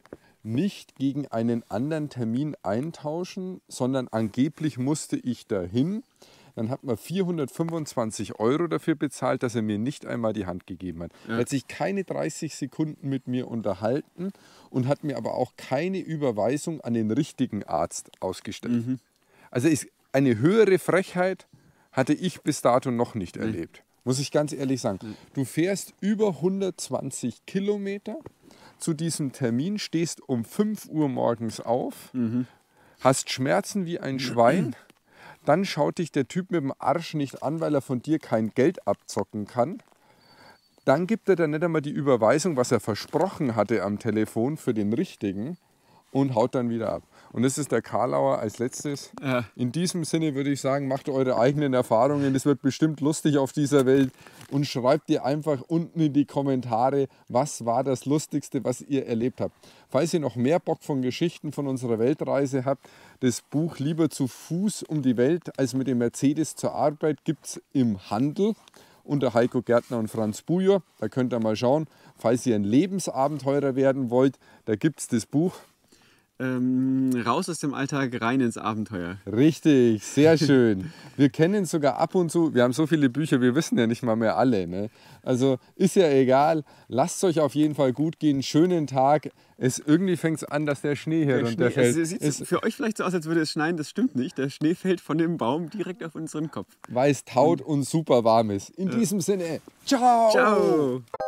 nicht gegen einen anderen Termin eintauschen, sondern angeblich musste ich dahin. Dann hat man vierhundertfünfundzwanzig Euro dafür bezahlt, dass er mir nicht einmal die Hand gegeben hat. Ja. Er hat sich keine dreißig Sekunden mit mir unterhalten und hat mir aber auch keine Überweisung an den richtigen Arzt ausgestellt. Mhm. Also ist eine höhere Frechheit hatte ich bis dato noch nicht mhm. erlebt. Muss ich ganz ehrlich sagen. Mhm. Du fährst über hundertzwanzig Kilometer zu diesem Termin, stehst um fünf Uhr morgens auf, mhm. hast Schmerzen wie ein Schwein. Dann schaut dich der Typ mit dem Arsch nicht an, weil er von dir kein Geld abzocken kann. Dann gibt er dann nicht einmal die Überweisung, was er versprochen hatte am Telefon für den Richtigen und haut dann wieder ab. Und das ist der Karlauer als letztes. Ja. In diesem Sinne würde ich sagen, macht eure eigenen Erfahrungen. Es wird bestimmt lustig auf dieser Welt. Und schreibt ihr einfach unten in die Kommentare, was war das Lustigste, was ihr erlebt habt. Falls ihr noch mehr Bock von Geschichten von unserer Weltreise habt, das Buch Lieber zu Fuß um die Welt als mit dem Mercedes zur Arbeit gibt es im Handel unter Heiko Gärtner und Franz Bujor. Da könnt ihr mal schauen. Falls ihr ein Lebensabenteurer werden wollt, da gibt es das Buch. Ähm, raus aus dem Alltag, rein ins Abenteuer. Richtig, sehr schön. Wir kennen sogar ab und zu, wir haben so viele Bücher, wir wissen ja nicht mal mehr alle. Ne? Also ist ja egal, lasst es euch auf jeden Fall gut gehen, schönen Tag. Es, irgendwie fängt es an, dass der Schnee hier runterfällt. Also, sieht es für euch vielleicht so aus, als würde es schneien, das stimmt nicht. Der Schnee fällt von dem Baum direkt auf unseren Kopf. Weil es taut und super warm ist. In ja. diesem Sinne, ciao! Ciao!